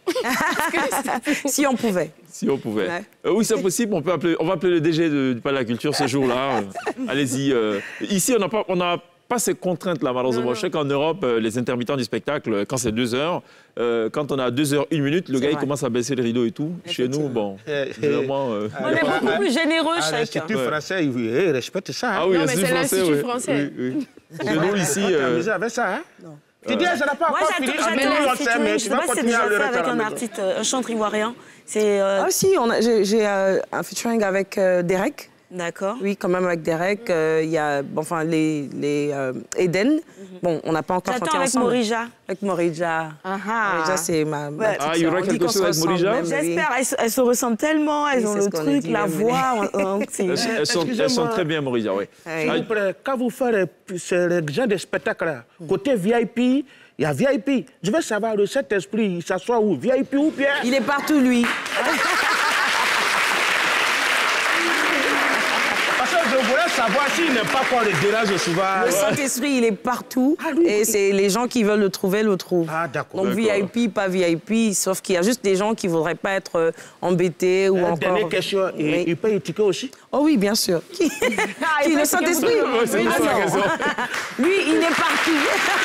Si on pouvait. Si on pouvait. Ouais. Euh, oui, c'est possible. On, peut appeler, on va appeler le D G de, du Palais de la Culture ce jour-là. Allez-y. Euh. Ici, on n'a pas... On a pas ces contraintes-là, malheureusement. Je sais qu'en Europe, euh, les intermittents du spectacle, quand c'est deux heures, euh, quand on a deux heures, une minute, le gars, il commence à baisser le rideau et tout. Chez nous, bon, vraiment... Euh... On est beaucoup plus généreux, chacun. L'Institut français, il respecte ça. Ah oui, non, mais c'est l'Institut français. Oui, oui. Chez nous, ici... Euh... avec ça, hein? Non. Tu dis, ça n'a pas encore fini. Moi, j'adore mais tu vas continuer à le avec un artiste, un chanteur ivoirien. Ah si, j'ai un featuring avec Derek. D'accord. Oui, quand même avec Derek, il euh, y a bon, enfin, les, les euh, Eden. Mm-hmm. Bon, on n'a pas encore chanté avec ensemble. Morija. Avec Morija. Ah. Morija, c'est ma, ma ouais. Ah, il y aura quelque chose avec Morija? J'espère. Elles, elles se ressemblent tellement. Elles oui, ont le truc, dit, la voix. elles, elles, sont, elles sont très bien, Morija, oui. S'il vous plaît, quand vous faites ce genre de spectacle-là, côté V I P, il y a V I P. Je veux savoir, le Saint-Esprit, il s'assoit où? V I P ou bien? Il est partout, lui. Je voulais savoir s'il n'est pas qu'on le dérange souvent. Le Saint-Esprit, il est partout. Ah, lui, et c'est les gens qui veulent le trouver, le trouvent. Ah, d'accord. Donc V I P, pas V I P, sauf qu'il y a juste des gens qui ne voudraient pas être euh, embêtés ou euh, encore... Dernière question, oui. il paye les tickets aussi? Oh oui, bien sûr. Qui, ah, qui le Saint-Esprit? Oui, c'est ah, la question. Lui, il est partout.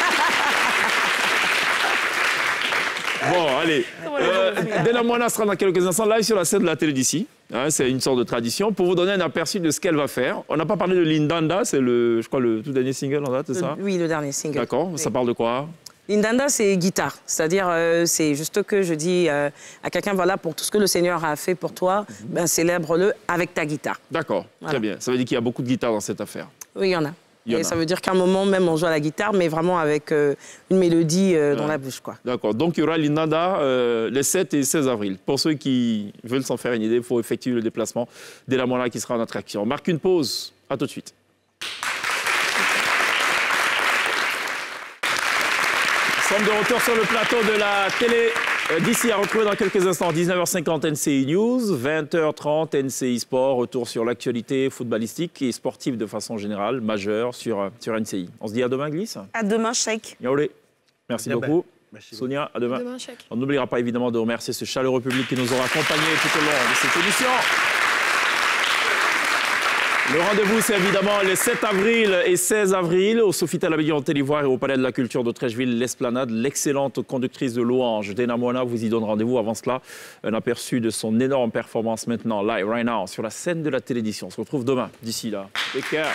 Bon, allez. Euh, Dena Moana sera dans quelques instants live sur la scène de la télé d'ici. Hein, c'est une sorte de tradition. Pour vous donner un aperçu de ce qu'elle va faire, on n'a pas parlé de Lindanda, c'est le, je crois, le tout dernier single en date, c'est ça? Oui, le dernier single. D'accord, oui. Ça parle de quoi? Lindanda, c'est guitare. C'est-à-dire, euh, c'est juste que je dis euh, à quelqu'un, voilà, pour tout ce que le Seigneur a fait pour toi, mm-hmm. ben, célèbre-le avec ta guitare. D'accord, voilà. Très bien. Ça veut dire qu'il y a beaucoup de guitares dans cette affaire. Oui, il y en a. Et ça veut dire qu'à un moment même, on joue à la guitare, mais vraiment avec euh, une mélodie euh, dans ouais. la bouche, quoi. D'accord. Donc, il y aura Lindanda euh, les sept et seize avril. Pour ceux qui veulent s'en faire une idée, il faut effectuer le déplacement Dena Moana qui sera en attraction. On marque une pause. À tout de suite. Nous sommes de retour sur le plateau de la télé d'ici à retrouver dans quelques instants. dix-neuf heures cinquante N C I News, vingt heures trente N C I Sport. Retour sur l'actualité footballistique et sportive de façon générale, majeure sur, sur N C I. On se dit à demain, Glisse? À demain, Cheikh. Yaoulé. Merci Demain. beaucoup. Merci. Sonia, à demain. À demain, Cheikh. On n'oubliera pas évidemment de remercier ce chaleureux public qui nous aura accompagnés tout au long de cette émission. Le rendez-vous, c'est évidemment les sept avril et seize avril au Sofitel Abidjan Hôtel Ivoire et au Palais de la Culture de Trècheville, l'Esplanade. L'excellente conductrice de louange, Dena Moana, vous y donne rendez-vous. Avant cela, un aperçu de son énorme performance maintenant, live, right now, sur la scène de la télévision. On se retrouve demain, d'ici là. Take care.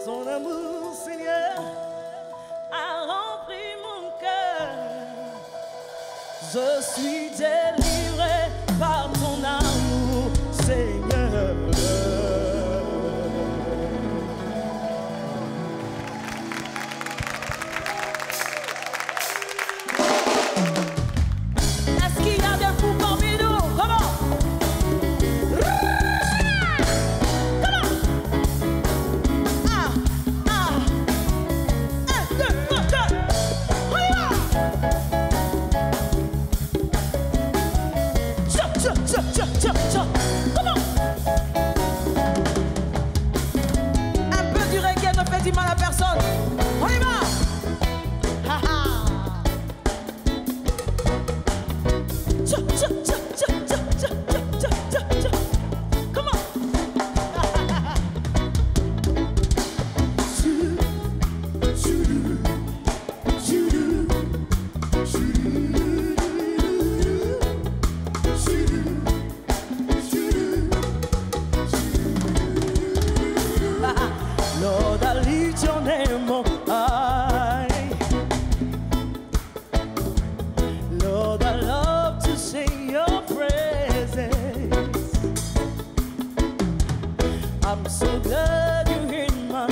Ton amour, Seigneur, a rempli mon cœur. Je suis délivré par ton amour, Seigneur. Est-ce qu'il y a des fous parmi nous? Comment? Un peu du reggae ne fait du mal à personne. On y va. Ha ha. Tcha, tcha, tcha, tcha, tcha, tcha, tcha, tcha, tcha. Comment? Lord, I lift your name on high. Lord, I love to sing your praises. I'm so glad you're in my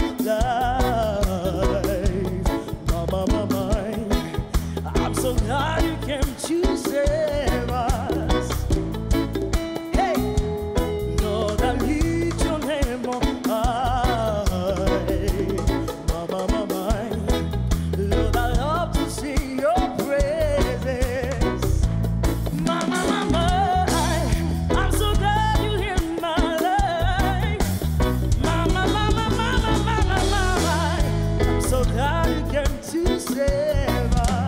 life. Mama, mama, I'm so glad you came to save us. Hey, Lord, I lift your name on high. Mama, mama, Lord, I love to sing your praises. Mama, mama, I'm so glad you're in my life. Mama, mama, mama, mama, mama, I'm so glad you came to save us.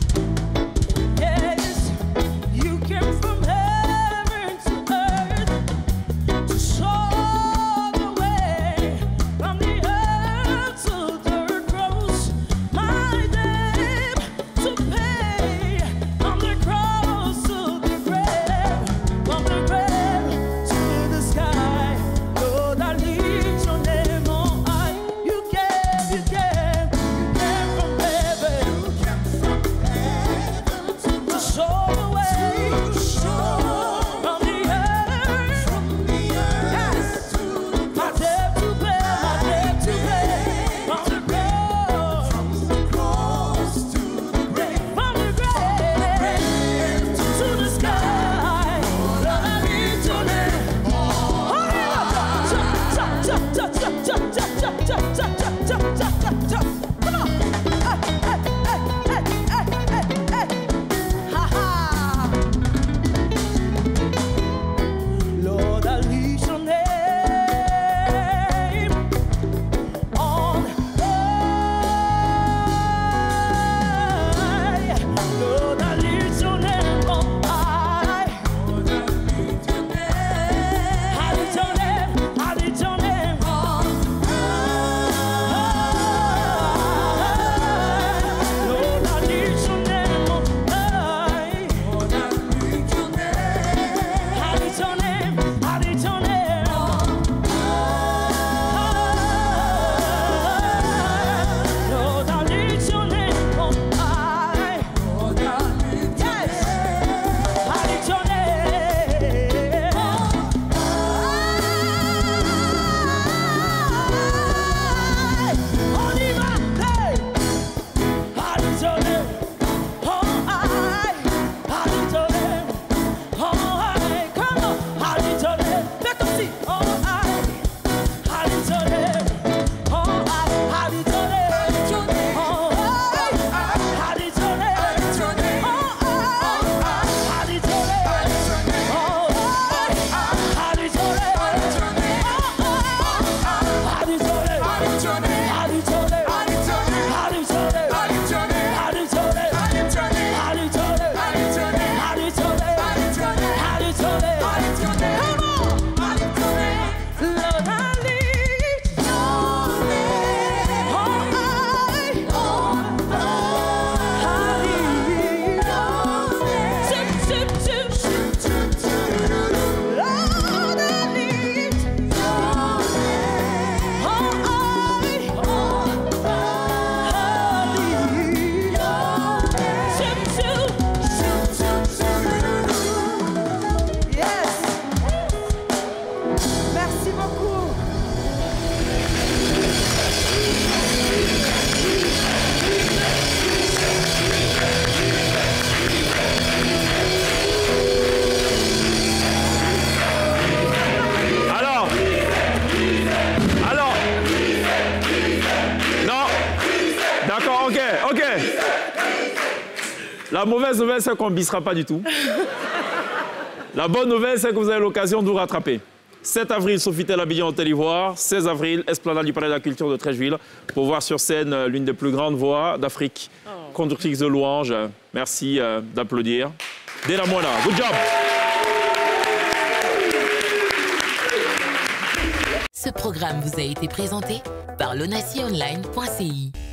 Yes, you came from heaven to earth to show the way from the earth to the cross. My debt to pay from the cross to the grave, from the grave to the sky. Lord, I lift your name on high. You came, you came, you came from heaven. La mauvaise nouvelle, c'est qu'on ne bissera pas du tout. La bonne nouvelle, c'est que vous avez l'occasion de vous rattraper. sept avril, Sofitel Abidjan, Hôtel Ivoire. seize avril, Esplanade du Palais de la Culture de Treichville. Pour voir sur scène l'une des plus grandes voix d'Afrique. Oh. Conductrice de louanges. Merci euh, d'applaudir. Dela Moana, good job. Ce programme vous a été présenté par lonasi online point c i.